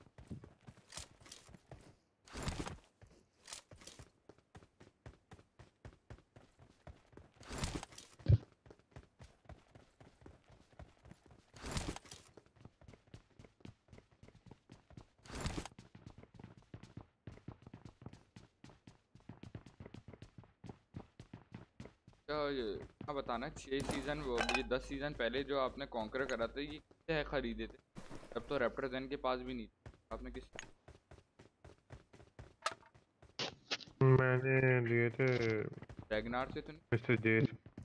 हाँ बताना 6 सीजन वो ये 10 सीजन पहले जो आपने कॉन्कर करा था ये किससे है खरीदे थे? तब तो रैप्टरजन के पास भी नहीं था, आपने किस मैंने लिए थे रैगनार से तो नहीं? Mister J.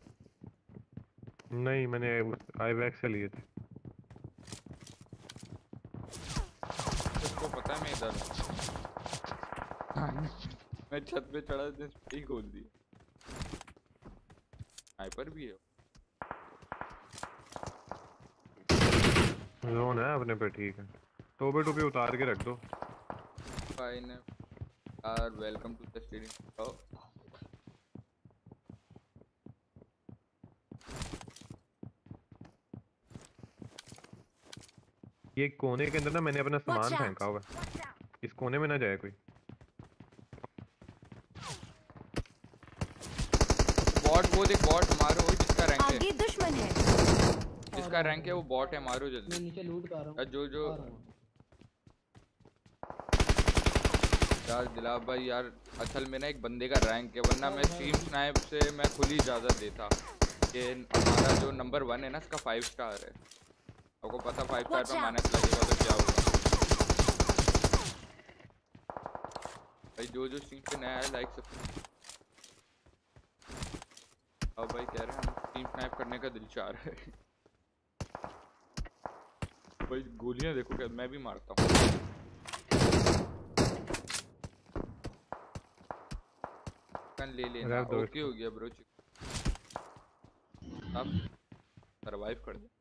नहीं, मैंने आईवैक्स से लिए थे। उसको पता है मैं इधर हूँ। मैं छत पे चढ़ा ही खोल दिया। स्नाइपर भी है। जोन है अपने पे, ठीक है। टोपी टोपी उतार के रख दो। फाइन यार, वेलकम टू द स्टेडियम। ये कोने के अंदर ना मैंने अपना Watch सामान out! फेंका हुआ है। इस कोने में ना जाए कोई। बॉट वो देख, बॉट मारो जिसका रैंक है, आगे दुश्मन है। जिसका रैंक है वो बॉट है, मारो मैं जल्दी। नीचे लूट कर रहा हूँ। जो आ रहा हूँ। यार दिलाव भाई यार, असल में ना एक बंदे का रैंक है, वरना मैं स्ट्रीम स्नाइप से मैं खुली इजाज़त देता कि हमारा जो नंबर 1 है ना इसका 5 स्टार है। आपको पता 5 स्टार Watch पे out! माइनस लगेगा तो क्या होगा भाई। जो स्ट्रीम पे नया है लाइक सब। अब भाई कह रहे हैं हम स्ट्रीम स्नाइप करने का दिल चाह रहा है। भाई गोलियां देखो क्या, मैं भी मारता हूँ। ले लेना, रैप दो ओके हो गया ब्रो। आप सरवाइव कर दे।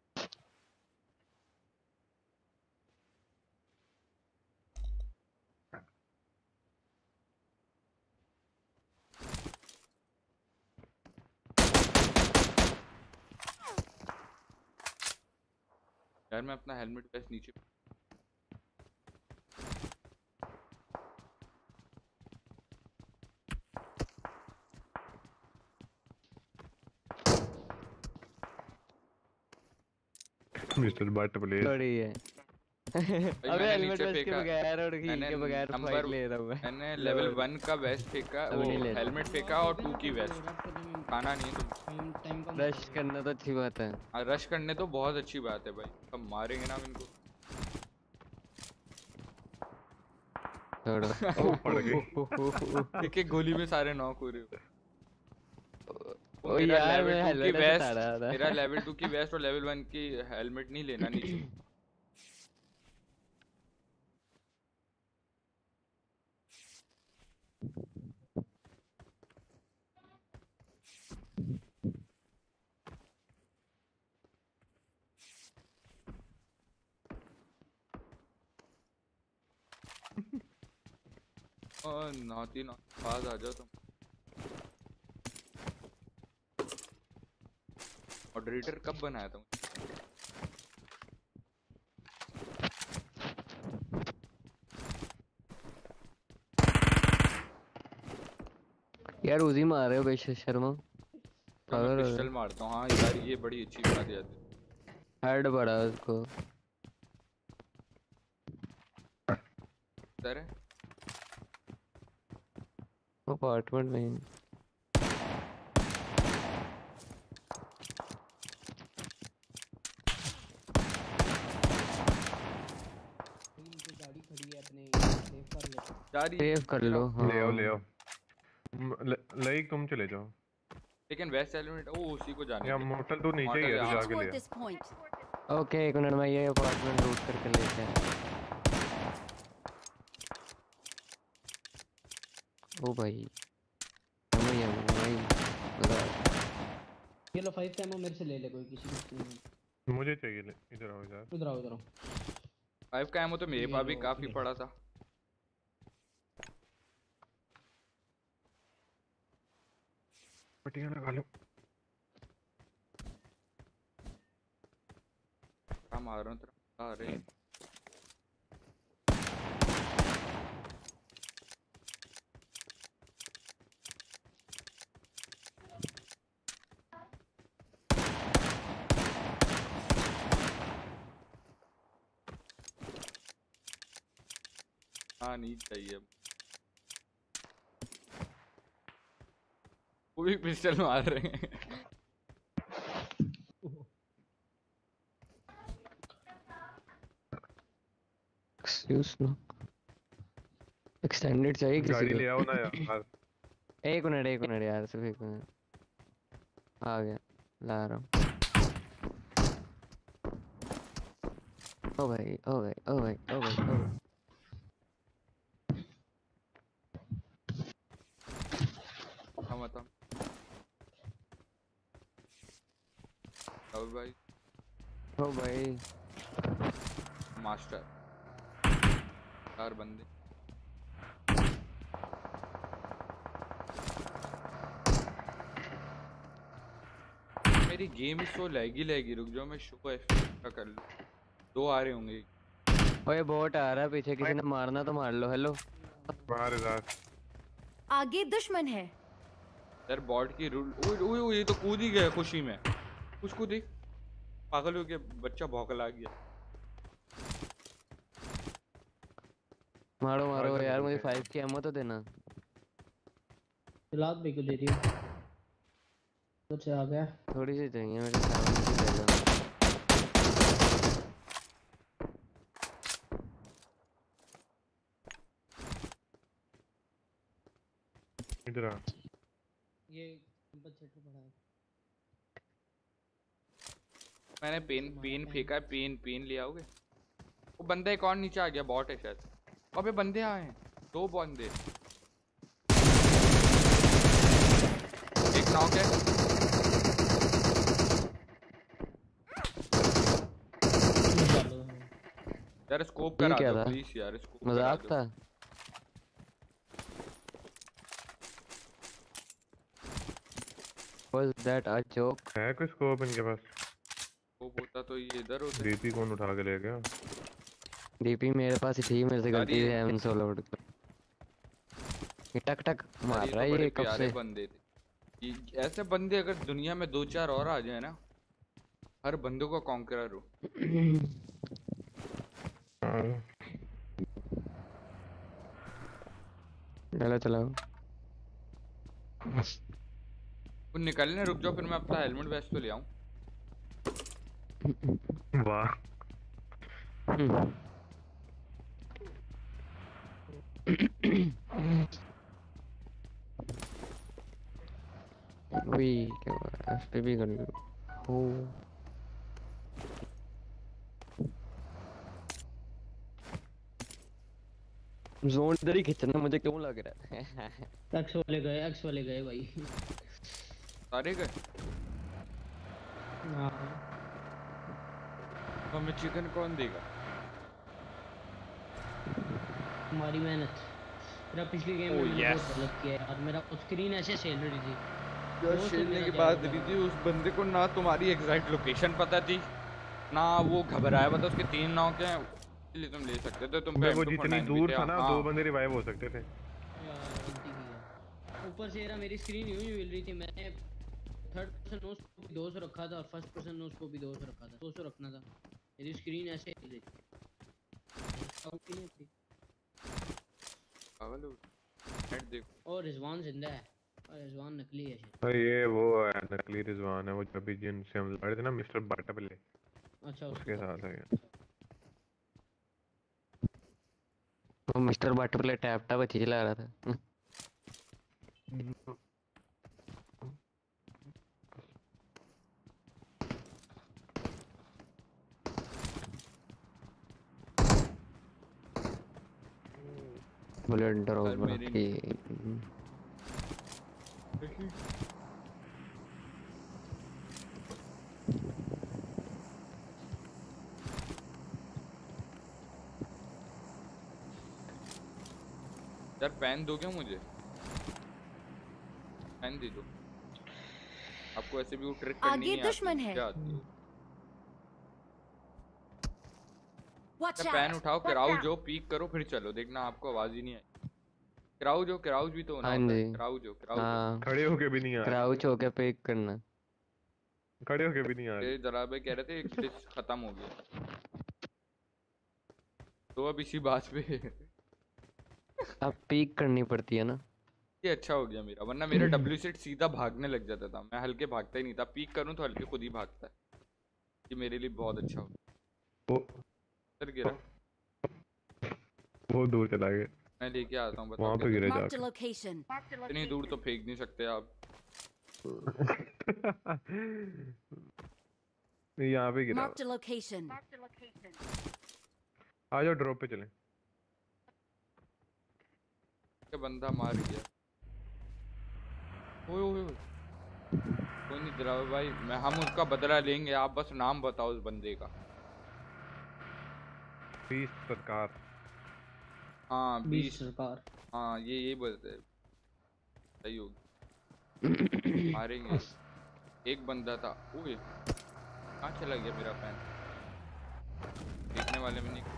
यार मैं अपना हेलमेट वैसे नीचे मिस्टर बट प्लीज। थोड़ी है। भाई अबे मैंने हेलमेट नीचे वेस्ट के फेंका। बगैर और हील मैंने के बगैर फाइट नंबर ले रहा हूँ मैं। मैंने लेवल 1 का वेस्ट फेंका, अब वो नहीं लेना। हेलमेट फेंका और 2 की वेस्ट। खाना नहीं है तुम। टाइम कम रश करना तो अच्छी बात है। रश करने तो बहुत अच्छी बात है भाई, हम मारेंगे ना हम इनको। छोड़ो। ओ पड़ गई। एक एक गोली में सारे नॉक हो रहे हो। वो ओ मेरा यार लेवल मैं 2 की हेलमेट से वेस्ट, ताड़ा था। मेरा लेवल 2 की वेस्ट और लेवल 1 की हेलमेट नहीं लेना नीचे। नाती ना पास आ जाओ तुम। मॉडरेटर कब बनाया था? यार उजी मार रहे हो बेशक शर्मा। तो मैं पिस्टल मारता हूँ। हाँ यार ये बड़ी अच्छी बात याद है। हेड पड़ा उसको। सर अपार्टमेंट में। गाड़ी खड़ी है अपने, सेव कर लो। सेव कर लो। हाँ ले आओ ले आओ। लाइक तुम चले जाओ। लेकिन वेस्ट एलिमेंट वो उसी को जाने या दे। मोटल तो नीचे ही है, तो यहाँ। जाके Toward ले this point. ओके एक मिनट में ये अपार्टमेंट लूट करके लेते हैं। ओ भाई भाई ये लो 5 एमओ मेरे से ले ले कोई, किसी को मुझे चाहिए। इधर आओ यार। इधर आओ इधर आओ। 5 का एमो तो मेरे ये पास भी लो, काफी ये। पड़ा था। पट्टियां लगा लो। क्या मार रहा हूँ तेरा? अरे हाँ नहीं चाहिए। वो भी पिस्टल मार रहे हैं। एक्सक्यूज नो, एक्सटेंडेड चाहिए किसी गाड़ी को? ले आओ ना यार। एक मिनट यार, सिर्फ एक मिनट। आ गया, ला रहा हूँ। ओ भाई ओ भाई ओ भाई ओ भाई ओ भाई। हाँ बता अब भाई। ओ भाई मास्टर 4 बंदे। मेरी गेम सो लैगी रुक जाओ मैं शो का कर लूँ। 2 आ रहे होंगे। ओए बोट आ रहा है पीछे, किसी ने मारना तो मार लो। हेलो बाहर इधर। आगे दुश्मन है। यार बॉट की रूल। ओए ओए ये तो कूद ही गया खुशी में। उसको देख पागल हो गया बच्चा, भौंकला गया। मारो मारो आजा यार, मुझे निकलते हैं। 5 की एमो तो देना। फिलहाल भी को दे दियो। कुछ आ गया। थोड़ी सी चाहिए मेरे, 7 की ले लो। इधर आ। ये कंपनसेटर पड़ा है। मैंने पेन फेंका है। पेन ले आओगे? वो बंदा एक और नीचे आ गया, बॉट है शायद। अबे बंदे आए हैं, 2 बंदे। एक नॉक है। यार स्कोप ये करा क्या दो था? प्लीज यार, स्कोप करा मजाक दो। था? Was that a joke? है कोई स्कोप इनके पास? स्कोप होता तो ये इधर होते। डीपी कौन उठा के ले गया? डीपी मेरे पास ही थी, मेरे से यार गलती ये- से एम सोलो उड़ गया। ये टक टक यार मार ये रहा तो है बड़े ये कब प्यारे से। बंदे थे। ऐसे बंदे अगर दुनिया में 2-4 और आ जाए ना, हर बंदों का कॉन्करर हो। हाँ। चलो चलो। तुम निकलने रुक जाओ, फिर मैं अपना हेलमेट वेस्ट तो ले आऊं। वाह। वही क्या एफपी भी कर लो। हो जोन इधर ही खींचना मुझे क्यों लग रहा है। एक्स वाले गए भाई। सारे गए। हाँ तो हमें चिकन कौन देगा? हमारी मेहनत। मेरा पिछली गेम में Oh, मैंने yes. बहुत गलत किया है और मेरा स्क्रीन ऐसे सेल रही थी। यार वो से खेलने मेरा की ज़्यादा बात चला। रही थी, उस बंदे को ना तुम्हारी एग्जैक्ट लोकेशन पता थी, ना वो घबराया हुआ था। उसके 3 नॉक हैं, इसलिए तुम ले सकते थे। तुम पे वो M249 जितनी भी दूर थे। था ना, हाँ 2 बंदे रिवाइव हो सकते थे। यार गलती की है। ऊपर से मेरा मेरी स्क्रीन यूं ही हिल रही थी। मैंने थर्ड पर्सन नोज को भी 200 रखा था और फर्स्ट पर्सन नोज को भी 200 रखा था। 200 रखना था। मेरी स्क्रीन ऐसे हिल रही थी। पागल हो। नेट देखो। और रिजवान जिंदा है और रिजवान नकली है शायद। भाई ये वो है, नकली रिजवान है, वो जब भी जिनसे हम लड़े थे ना मिस्टर बटरफ्ले, अच्छा उसके साथ है ये। वो मिस्टर बटरफ्लाई टैप टैप अच्छी चला रहा था। बुलेट ड्रॉप सर मेरी की यार पेन दो क्या मुझे? पेन दे दो। आपको ऐसे भी वो ट्रिक करनी आगे नहीं आती। दुश्मन है। क्या आती है? Watch क्या पेन out. उठाओ, क्राउच हो, पीक करो, फिर चलो। देखना आपको आवाज ही नहीं आई। क्राउच भी तो होना हाँ होता है। जी क्राउच हो। हाँ, खड़े होके भी नहीं आ रही। क्राउच होके पिक करना। खड़े होके भी नहीं आ रही। ये जरा भाई कह रहे थे ग्लिच खत्म हो गया, तो अब इसी बात पे अब पीक करनी पड़ती है ना। ये अच्छा हो गया मेरा, वरना मेरा डब्ल्यू सेट सीधा भागने लग जाता था, मैं हल्के भागता ही नहीं था, पीक करूं तो हल्के खुद ही भागता है। ये मेरे लिए बहुत अच्छा हो वो सर गिरा। वो दूर चला गया, मैं लेके आता हूँ, बताओ वहां पे कैसे? गिरे Marked a जाके। location. इतनी दूर तो फेंक नहीं सकते आप। यहाँ पे गिरा। Marked a location. आ जाओ ड्रॉप पे चलें। क्या बंदा मार गया। ओए ओए ओए। कोई नहीं दिलाओ भाई, हम उसका बदला लेंगे, आप बस नाम बताओ उस बंदे का। 20 सरकार। हाँ 20 20। सरकार। हाँ ये बोलते हैं। सही होगी, मारेंगे। एक बंदा था। ओए कहाँ चला गया मेरा फैन? देखने वाले में नहीं।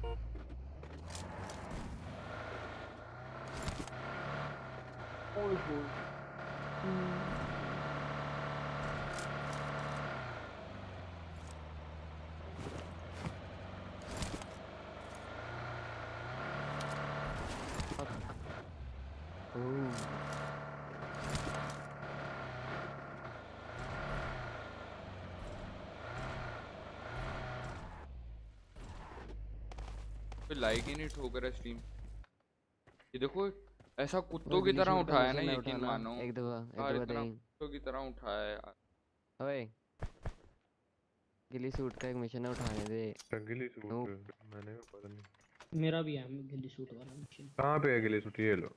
कोई लाइक ही नहीं ठोक रहा स्ट्रीम। ये देखो ऐसा कुत्तों की तरह उठाया ना, यकीन मानो। एक दफा यार इतना दें। कुत्तों की तरह उठाया है यार। ओए गिली सूट का एक मिशन है, उठाने दे। गिली सूट नो। मैंने पता नहीं मेरा भी है गिल्ली सूट वाला मिशन। कहाँ पे है गिली सूट, ये लो।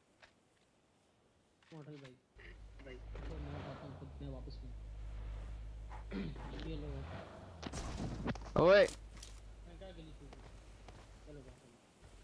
मॉडल भाई तो मैं उठाता हूँ खुद में वापस में। ये लो। ओए मैं क्या गिल्ली सूट चलो जाते हैं।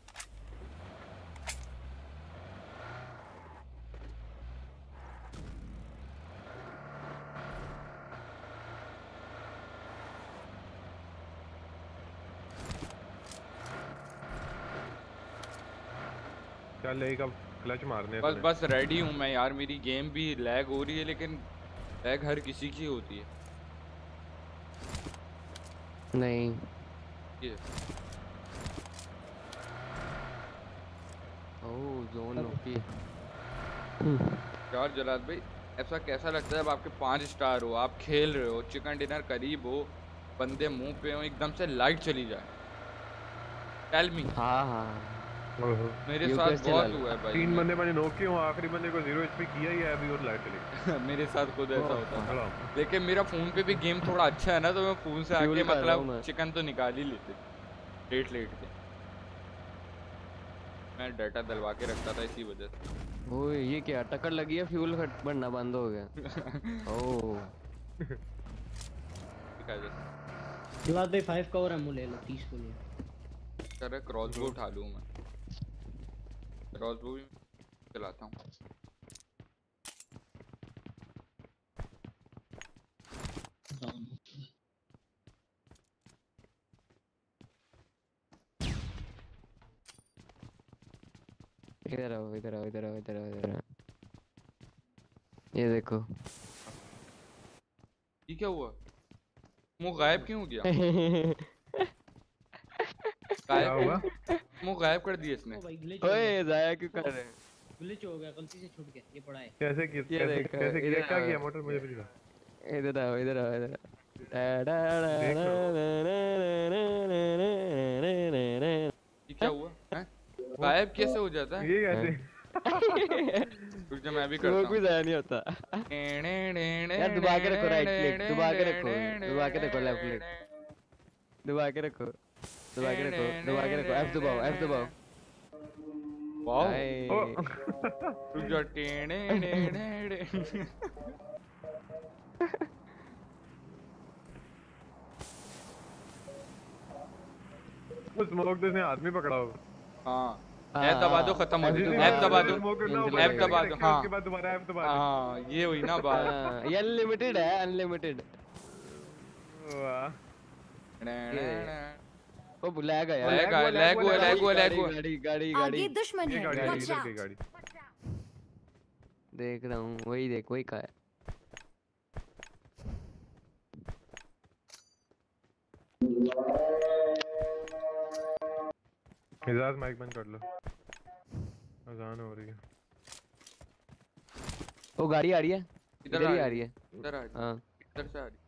चल एक अब क्लच मारने हैं बस तूने। बस रेडी हूँ मैं यार, मेरी गेम भी लैग हो रही है, लेकिन लैग हर किसी की होती है। नहीं ये ओह जोन ओपी। यार जलाद भाई, ऐसा कैसा लगता है जब आपके 5 स्टार हो, आप खेल रहे हो, चिकन डिनर करीब हो, बंदे मुंह पे हो, एकदम से लाइट चली जाए। Tell me. हाँ हाँ ओहो। मेरे यूपीएस साथ चला बहुत लो। हुआ है भाई। 3 बंदे मैंने नॉक किए, आखिरी बंदे को 0 HP किया ही है अभी और लाइट चली गई। मेरे साथ खुद ऐसा होता था, खड़ा। लेकिन मेरा फोन पे भी गेम थोड़ा अच्छा है ना, तो मैं फोन से फ्यूल आके कर रहा हूँ मतलब मैं। चिकन तो निकाल ही लेते लेट लेट के। मैं डाटा डलवा के रखता था इसी वजह से। ओए ये क्या टक्कर लगी है, फ्यूल बढ़ना बंद हो गया। ओह जवाब भाई 5 का और एमओ ले लो 30 को लिए। कर क्रॉसबो उठा लूँ मैं, क्रॉसबो भी चलाता हूँ। इधर आओ इधर आओ इधर आओ इधर आओ इधर आओ। ये देखो। ये क्या हुआ? मुंह गायब क्यों हो गया? क्या हुआ? मुंह गायब कर दिया इसने। ओ भाई ग्लिच हो ओए गया, जाया क्यों कर रहे हैं? ग्लिच हो गया, गलती से छूट गया, ये पड़ा है। कैसे किया, ये कैसे देखो, कैसे किया, इधर क्या आओ। किया मोटर, मुझे भी दिखा। इधर आओ इधर आओ इधर आओ। देख ये क्या हुआ हैं? गायब कैसे हो जाता है? ये कैसे? रुक जा मैं भी करता स्मोक हूँ। भी जाया नहीं होता। यार दबा के रखो राइट क्लिक, दबा के रखो, दबा के रखो लेफ्ट क्लिक, दबा के रखो, दबा के रखो, दबा के रखो, F दबाओ, F दबाओ। वाओ। हाय। रुक जा। वो स्मोक तो इसने हाथ में पकड़ा होगा। हाँ F दबा दो, खत्म हो जाएगा। F दबा दो, स्मोक करना होगा, F दबा दो। हाँ उसके बाद दोबारा F दबा दो। हाँ ये हुई ना बात। हाँ, ये अनलिमिटेड है, अनलिमिटेड। वाह। ओ लैग है यार। लैग हुआ। गाड़ी गाड़ी आगे गाड़ी दुश्मन ये है। गाड़ी Watch इधर की out. गाड़ी। देख रहा हूँ, वही देख वही का है। इजाज माइक बंद कर लो। अजान हो रही है। वो गाड़ी आ रही है, इधर इधर ही आ आ रही है। इधर आ रही हाँ इधर से आ रही।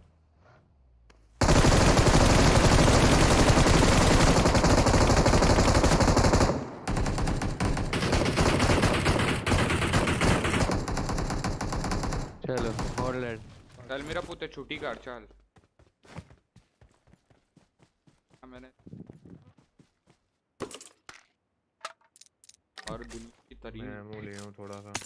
चलो और लेट। चल मेरा पुत्र छुट्टी कर चल। मैंने और दुनिया की तरीन मैं वो ले आऊं थोड़ा सा।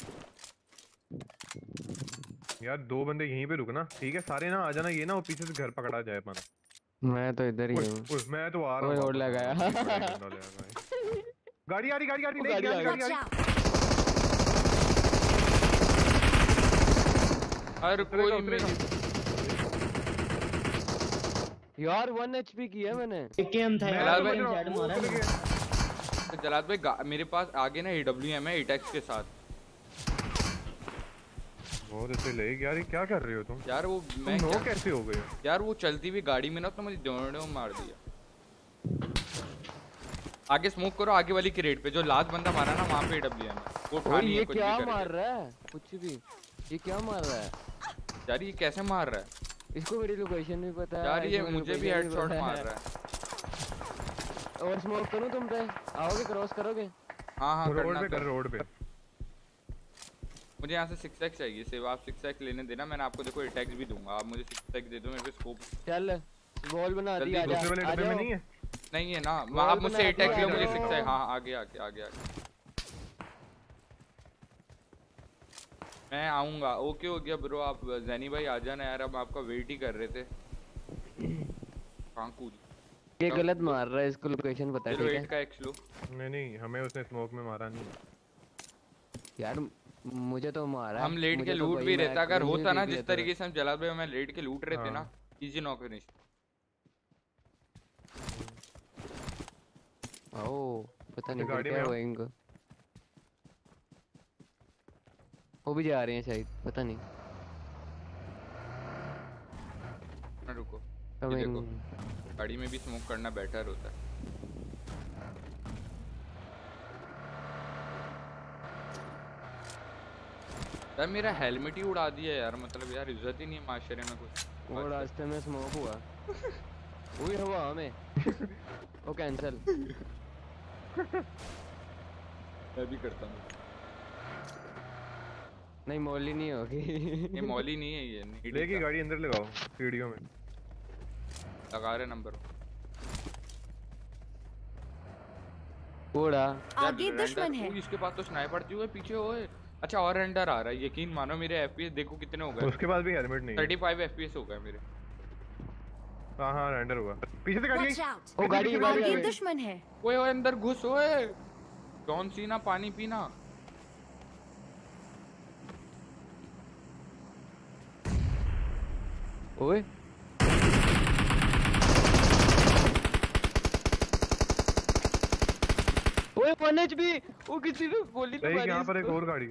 यार 2 बंदे यहीं पे रुकना, ठीक है? सारे ना आ जाना, ये ना वो पीछे से घर पकड़ा जाए अपना। मैं तो इधर ही ओए हूँ। ओए मैं तो आ रहा ओए हूँ और वापस। लगाया। हाँ, ये बड़ा ही गंदा लगा भाई। गाड़ी आ रही, गाड़ी वो ले गाड़ी आ गाड़ी गई। गाड़ी Watch out! हर उतरेगा, कोई उतरेगा। मेरी यार 1 HP किया मैंने। एक गेम था मैं यार, तो तो भाई- मैंने जेड मारा है। जलाद भाई मेरे पास आगे ना AWM है 8x के साथ। बहुत अच्छे ले यार, ये क्या कर रहे हो तुम? यार वो तुम मैं नो क्या कैसे हो गए? यार वो चलती हुई गाड़ी में ना तो मुझे दोनों मार दिया। आगे स्मोक करो, आगे वाली क्रेट पे जो लास्ट बंदा मारा ना वहाँ पे AWM है। वो ओए खाली ये है कुछ भी क्या करके। मार रहा है? कुछ भी। ये क्या मार रहा है? यार ये कैसे मार रहा है? इसको मेरी लोकेशन भी पता है। यार ये इसको मेरी मुझे भी location हेडशॉट पता मार है। रहा है। और स्मोक करूं तुम पे? आओगे क्रॉस करोगे? हाँ हाँ रोड करना पे कर, तो। रोड पे। मुझे यहाँ से 6x चाहिए सिर्फ। आप 6x लेने देना, मैंने आपको देखो 8x भी दूंगा। आप मुझे 6x दे दो, मेरे पे स्कोप चल वॉल बना दी। जल्दी आजा दूसरे वाले आ डब्बे में जाओ। नहीं है? नहीं है ना। Wall आप मुझसे बना 8x दिया, लो, मुझे आ 6x। जाओ। हाँ आगे आगे आगे आगे मैं आऊंगा। ओके हो गया ब्रो। आप जैनी भाई आ जाना यार, हम आपका वेट ही कर रहे थे। कहाँ कूद ये गलत मार रहा है, इसको लोकेशन पता है चलो ठीक 8 है? का x लो। नहीं, हमें उसने स्मोक में मारा नहीं। यार मुझे तो मारा है। हम लेट के मुझे तो लूट भाई भी मैं रहता, अगर कहीं से होता ना देख जिस लेता। तरीके से हम जलाल भाई मैं लेट के लूट रहे थे ना, हाँ। Easy knock finish. ओ पता नहीं गाड़ी क्या में आओ। हुआ इनको। वो भी जा रहे हैं शायद, पता नहीं। रुको ये कमिंग। देखो गाड़ी में भी स्मोक करना बेटर होता है। यार मेरा हेलमेट ही उड़ा दिया यार, मतलब यार इज्जत ही नहीं है माशरे में कुछ। वो रास्ते में स्मोक हुआ। वही हुआ हमें। वो कैंसिल। मैं भी करता हूँ। नहीं मौली नहीं होगी। ये मॉली नहीं है, ये नीड लेके गाड़ी अंदर लगाओ सीढ़ियों में। लगा रहे नंबर। उड़ा। आगे दुश्मन है। इसके पास तो स्नाइपर थी। हुए पीछे होए। अच्छा और रेंडर आ रहा है, यकीन मानो मेरे FPS देखो कितने हो गए। उसके पास भी हेलमेट नहीं है। 35 FPS हो गए मेरे। हाँ रेंडर हुआ। पीछे से गाड़ी Watch आई। out! ओ गाड़ी गाड़ी आगे गाड़ी। दुश्मन है। ओए ओए अंदर घुस ओए। जॉन सीना पानी पीना। ओए ओए 1 HP। वो किसी ने गोली तो एक मारी यहाँ पर एक इसको। और गाड़ी।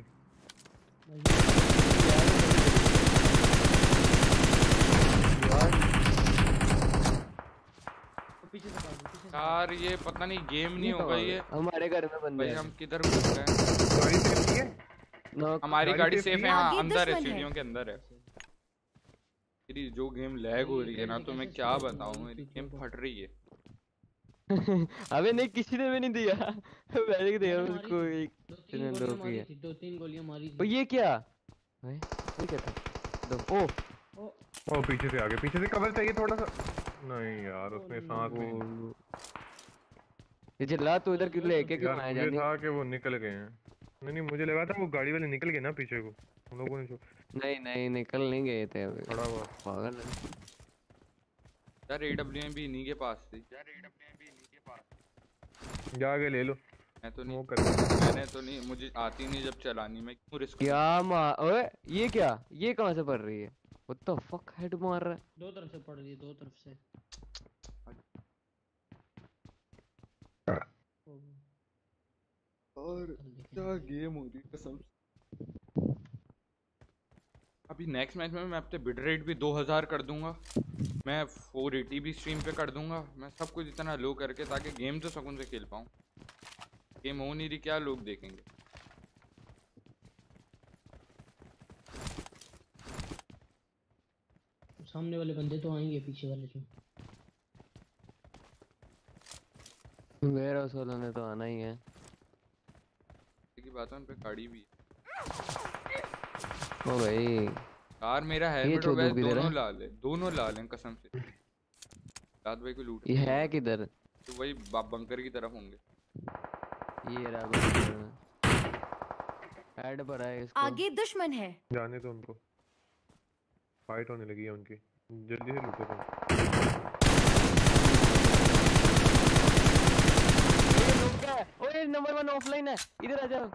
पीछे से काट, पीछे से यार ये पता नहीं गेम नहीं होगा ये। हमारे घर में बंदे भाई हैं। हम किधर घुस गए? गाड़ी से ठीक है? नॉक। हमारी गाड़ी गाड़ी safe सेफ नहीं है। हाँ आगे अंदर है, दुश्मन है। सीढ़ियों के अंदर है। मेरी जो गेम लैग हो रही है ना, तो मैं क्या बताऊं, मेरी गेम फट रही है। अबे नहीं किसी ने भी नहीं दिया। मैंने दिया मैंने मारी उसको थी। एक। 2-3 इतने गोलियां लोग मारी ही थी, 2-3 गोलियां मारी ओ थी। ये क्या? ओए ये क्या था? दो ओ ओ ओ पीछे से आगे, पीछे से कवर चाहिए थोड़ा सा। नहीं यार उसने सांस में। ओ, ये चिल्ला तू इधर क्यों लेके क्यों यार आया मुझे जानी? था कि वो निकल गए हैं। नहीं मुझे लगा था वो गाड़ी वाले निकल गए ना पीछे को। हम लोगों ने जो नहीं नहीं निकल नहीं गए थे अभी। खड़ा हुआ। पागल है। यार AWM भी इन्हीं के पास थी। जाके ले लो। मैं तो नहीं, स्मोक कर। मैंने तो नहीं, मुझे आती नहीं जब चलानी, मैं क्यों रिस्क। क्या मार ओए ये क्या? ये कहां से पड़ रही है? व्हाट द फक हेड मार रहा है। दो तरफ से पड़ रही है, दो तरफ से। और क्या गेम हो रही है कसम से। अभी नेक्स्ट मैच में मैं अपने बिट रेट भी 2000 कर दूंगा। मैं 480 भी स्ट्रीम पे कर दूंगा। मैं सब कुछ इतना लो करके ताकि गेम तो सुकून से खेल पाऊँ। गेम हो नहीं रही, क्या लोग देखेंगे? सामने वाले बंदे तो आएंगे, पीछे वाले जो। वेयर हाउस वालों ने तो आना ही है। की बात है, उन पे गाड़ी भी है। ओ भाई यार मेरा ये हेलमेट और चोदू वेस्ट किधर दोनों है? लाल है, दोनों लाल हैं कसम से। रात भाई को लूट ये के है लिए किधर? तो वही बंकर की तरफ होंगे। ये रहा बंदा। हेड पर है इसको। आगे दुश्मन है। जाने दो उनको, फाइट होने लगी है उनकी, जल्दी से लूटो तुम। ओए नंबर 1 ऑफलाइन है, इधर आ जाओ।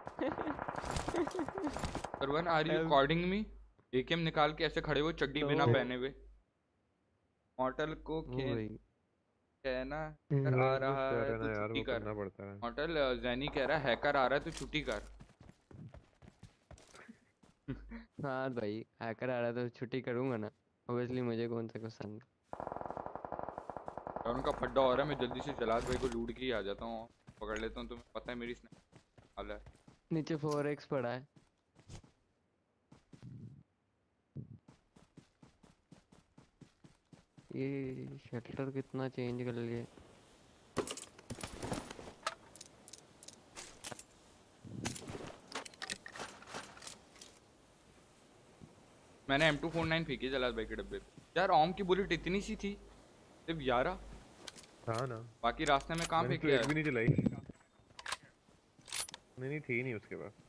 परवन are you recording me? AKM निकाल के ऐसे खड़े हुए, चड्डी बिना तो- पहने हुए। मॉडल को ओ भाई कहना हैकर आ रहा कह है रहे तो ना यार, छुट्टी वो कर। करना पड़ता है। मॉडल जैनी कह रहा है हैकर आ रहा है तो छुट्टी कर। हाँ भाई हैकर आ रहा है तो छुट्टी करूंगा ना, ऑब्वियसली मुझे कौन सा पसंद। और उनका फड्डा हो रहा है, मैं जल्दी से जलाद भाई को लूट के ही आ जाता हूँ, पकड़ लेता हूँ। तुम्हें पता है मेरी हाल है। नीचे 4x पड़ा है। ये शटर कितना चेंज कर लिए। मैंने M249 फेंकी जलाद भाई के डब्बे पे। यार ओम की बुलेट इतनी सी थी, सिर्फ 11। हाँ ना, बाकी रास्ते में कहाँ मैंने फेंक तो के एक भी आया? नहीं चलाई। नहीं थी नहीं उसके पास।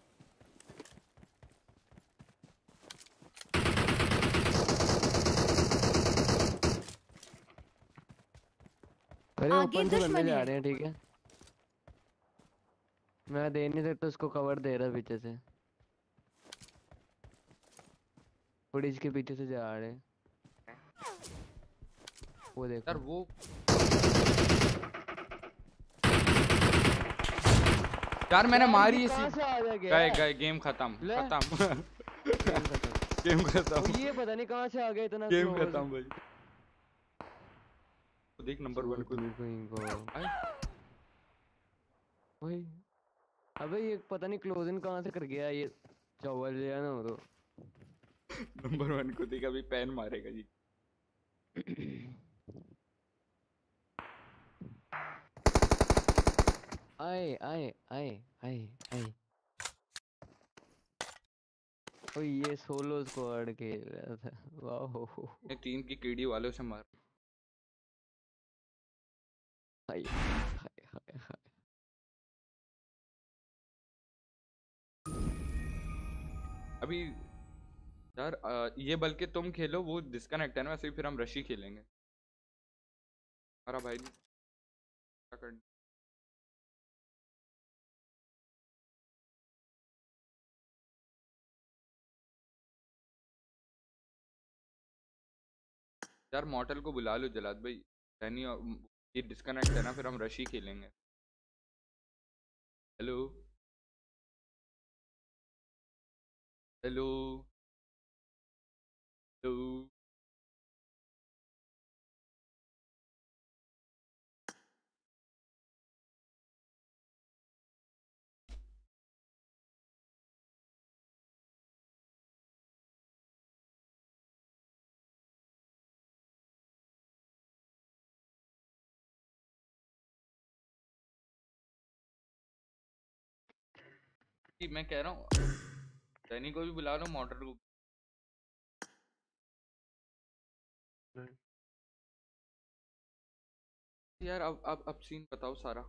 अरे आगे ओपन से बंदे दुश्मन जा है। रहे हैं, ठीक है। मैं दे नहीं सकता उसको, कवर दे रहा पीछे से। ब्रिज के पीछे से जा रहे हैं, वो देखो। यार वो यार मैंने मारी ये इसी। कहाँ से आ गया गए है? गए, गेम खत्म ले। खत्म। गेम खत्म। गेम खत्म। और ये पता नहीं कहाँ से आ गया इतना गेम क्लोज। खत्म भाई। देख नंबर 1 को कहीं को। आए। वही। अबे ये पता नहीं क्लोज इन कहाँ से कर गया ये चावल लिया ना वो तो। नंबर 1 को देख, अभी पैन मारेगा जी। आए आए आए आए आए। ओ ये सोलो स्क्वाड खेल रहा था, वाह। ये 3 की केडी वालों से मार। हाय हाय हाय हाय। अभी यार ये बल्कि तुम खेलो, वो डिस्कनेक्ट है ना, वैसे ही फिर हम रशी खेलेंगे। हमारा भाई क्या कर। यार मॉर्टल को बुला लो जलाद भाई। यानी ये डिस्कनेक्ट है ना, फिर हम रशी खेलेंगे। Hello hello hello. मैं कह रहा हूँ डैनी को भी बुला लो, मॉर्टल को। यार अब सीन बताओ सारा।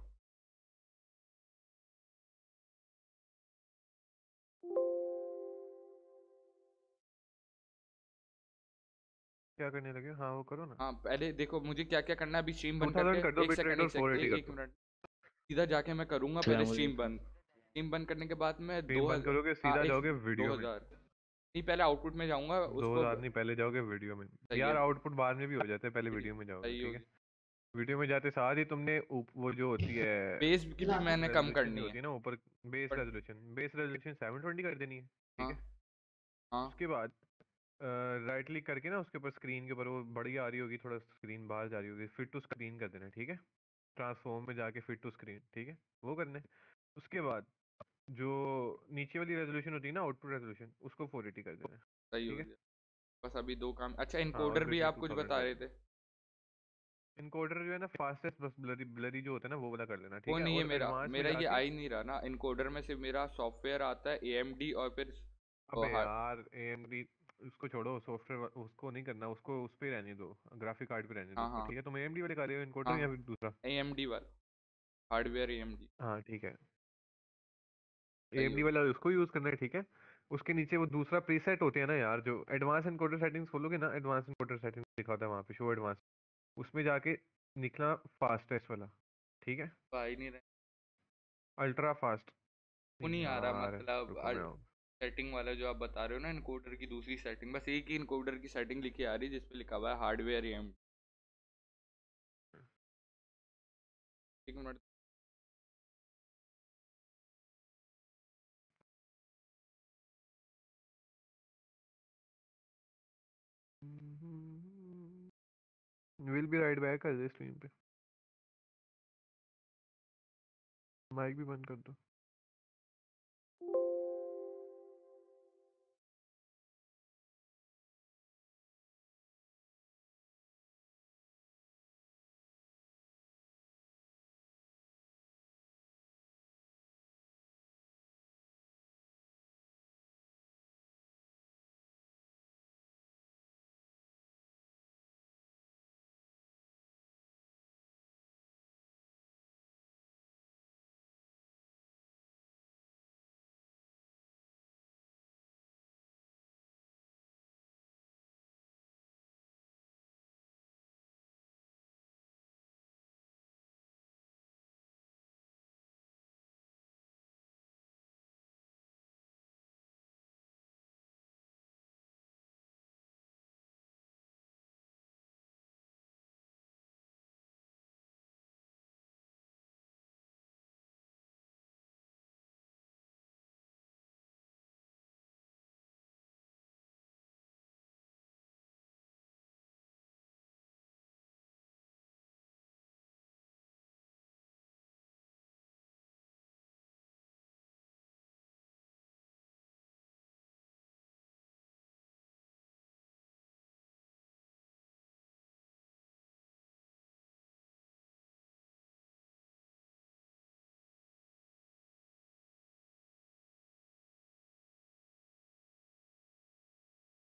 क्या करने लगे? हाँ वो करो ना। हाँ पहले देखो मुझे क्या क्या करना है। अभी स्ट्रीम बंद 2000 करके कर दो, एक बिट रेट सेकंड और एक सेकंड 480 कर एक दो। मिनट। सीधा जाके मैं करूंगा पहले स्ट्रीम बंद। स्ट्रीम बंद करने के बाद मैं स्ट्रीम बंद करोगे, हाँ सीधा एक जाओगे वीडियो में। 2000 नहीं, पहले आउटपुट में जाऊंगा उसको। 2000 नहीं, पहले जाओगे वीडियो में। सही यार है, आउटपुट बाद में भी हो जाता है, पहले वीडियो में जाओगे, सही ठीक है। होगी। वीडियो में जाते साथ ही तुमने वो जो होती है बेस की भी मैंने कम रेजोल्यूशन जो करनी होती है। है ना ऊपर, बेस रेजोल्यूशन 720 कर देनी है, ठीक हाँ है। हाँ उसके बाद राइट क्लिक करके ना उसके ऊपर स्क्रीन के ऊपर वो बड़ी आ रही होगी, थोड़ा स्क्रीन बाहर जा रही होगी, फिट टू स्क्रीन कर देना, ठीक है। ट्रांसफॉर्म में जाके फिट टू स्क्रीन, ठीक है, वो करना है। उसके बाद जो नीचे वाली रेजोल्यूशन होती है ना, आउटपुट रेजोल्यूशन, उसको 480 कर देना है। सही हो ठीक है। गया। बस अभी 2 काम। अच्छा हाँ, और इनकोडर भी बिटरेट आप कुछ 2000 बता कर रहे देना। थे। इनकोडर जो है ना फास्टेस्ट, बस ब्लरी ब्लरी जो होता है ना वो वाला कर लेना, वो ठीक है। नहीं है और मेरा एडवांस में मेरा ये आ जाके, ही नहीं रहा ना इनकोडर में। सिर्फ मेरा सॉफ्टवेयर आता है AMD और फिर अबे हार्ड। यार AMD उसको छोड़ो, सॉफ्टवेयर उसको नहीं करना, उसको उस पे रहने दो, ग्राफिक कार्ड पे रहने दो हाँ उसको, हाँ ठीक है। तुम AMD वाले कर रहे हो हाँ इनकोडर या फिर दूसरा? AMD वाला हार्डवेयर AMD। हाँ ठीक है, सही हो AMD वाला उसको यूज करना है, ठीक है। उसके नीचे वो दूसरा प्रीसेट होते हैं ना यार, जो एडवांस एनकोडर सेटिंग्स खोलोगे ना, एडवांस एनकोडर सेटिंग्स लिखा होता है वहाँ पे, शो एडवांस, उसमें जाके निकला फास्टेस्ट वाला, ठीक है। तो आ ही नहीं रहा। Ultra fast. वो नहीं आ रहा यार मतलब रुको मैं आऊँ। सेटिंग वाला जो आप बता रहे हो ना इनकोडर की दूसरी सेटिंग, बस एक ही इनकोडर की सेटिंग लिखी आ रही है जिसपे लिखा हुआ है हार्डवेयर AMD। एक minute. Will be right back कर दे स्ट्रीम पे, माइक भी बंद कर दो।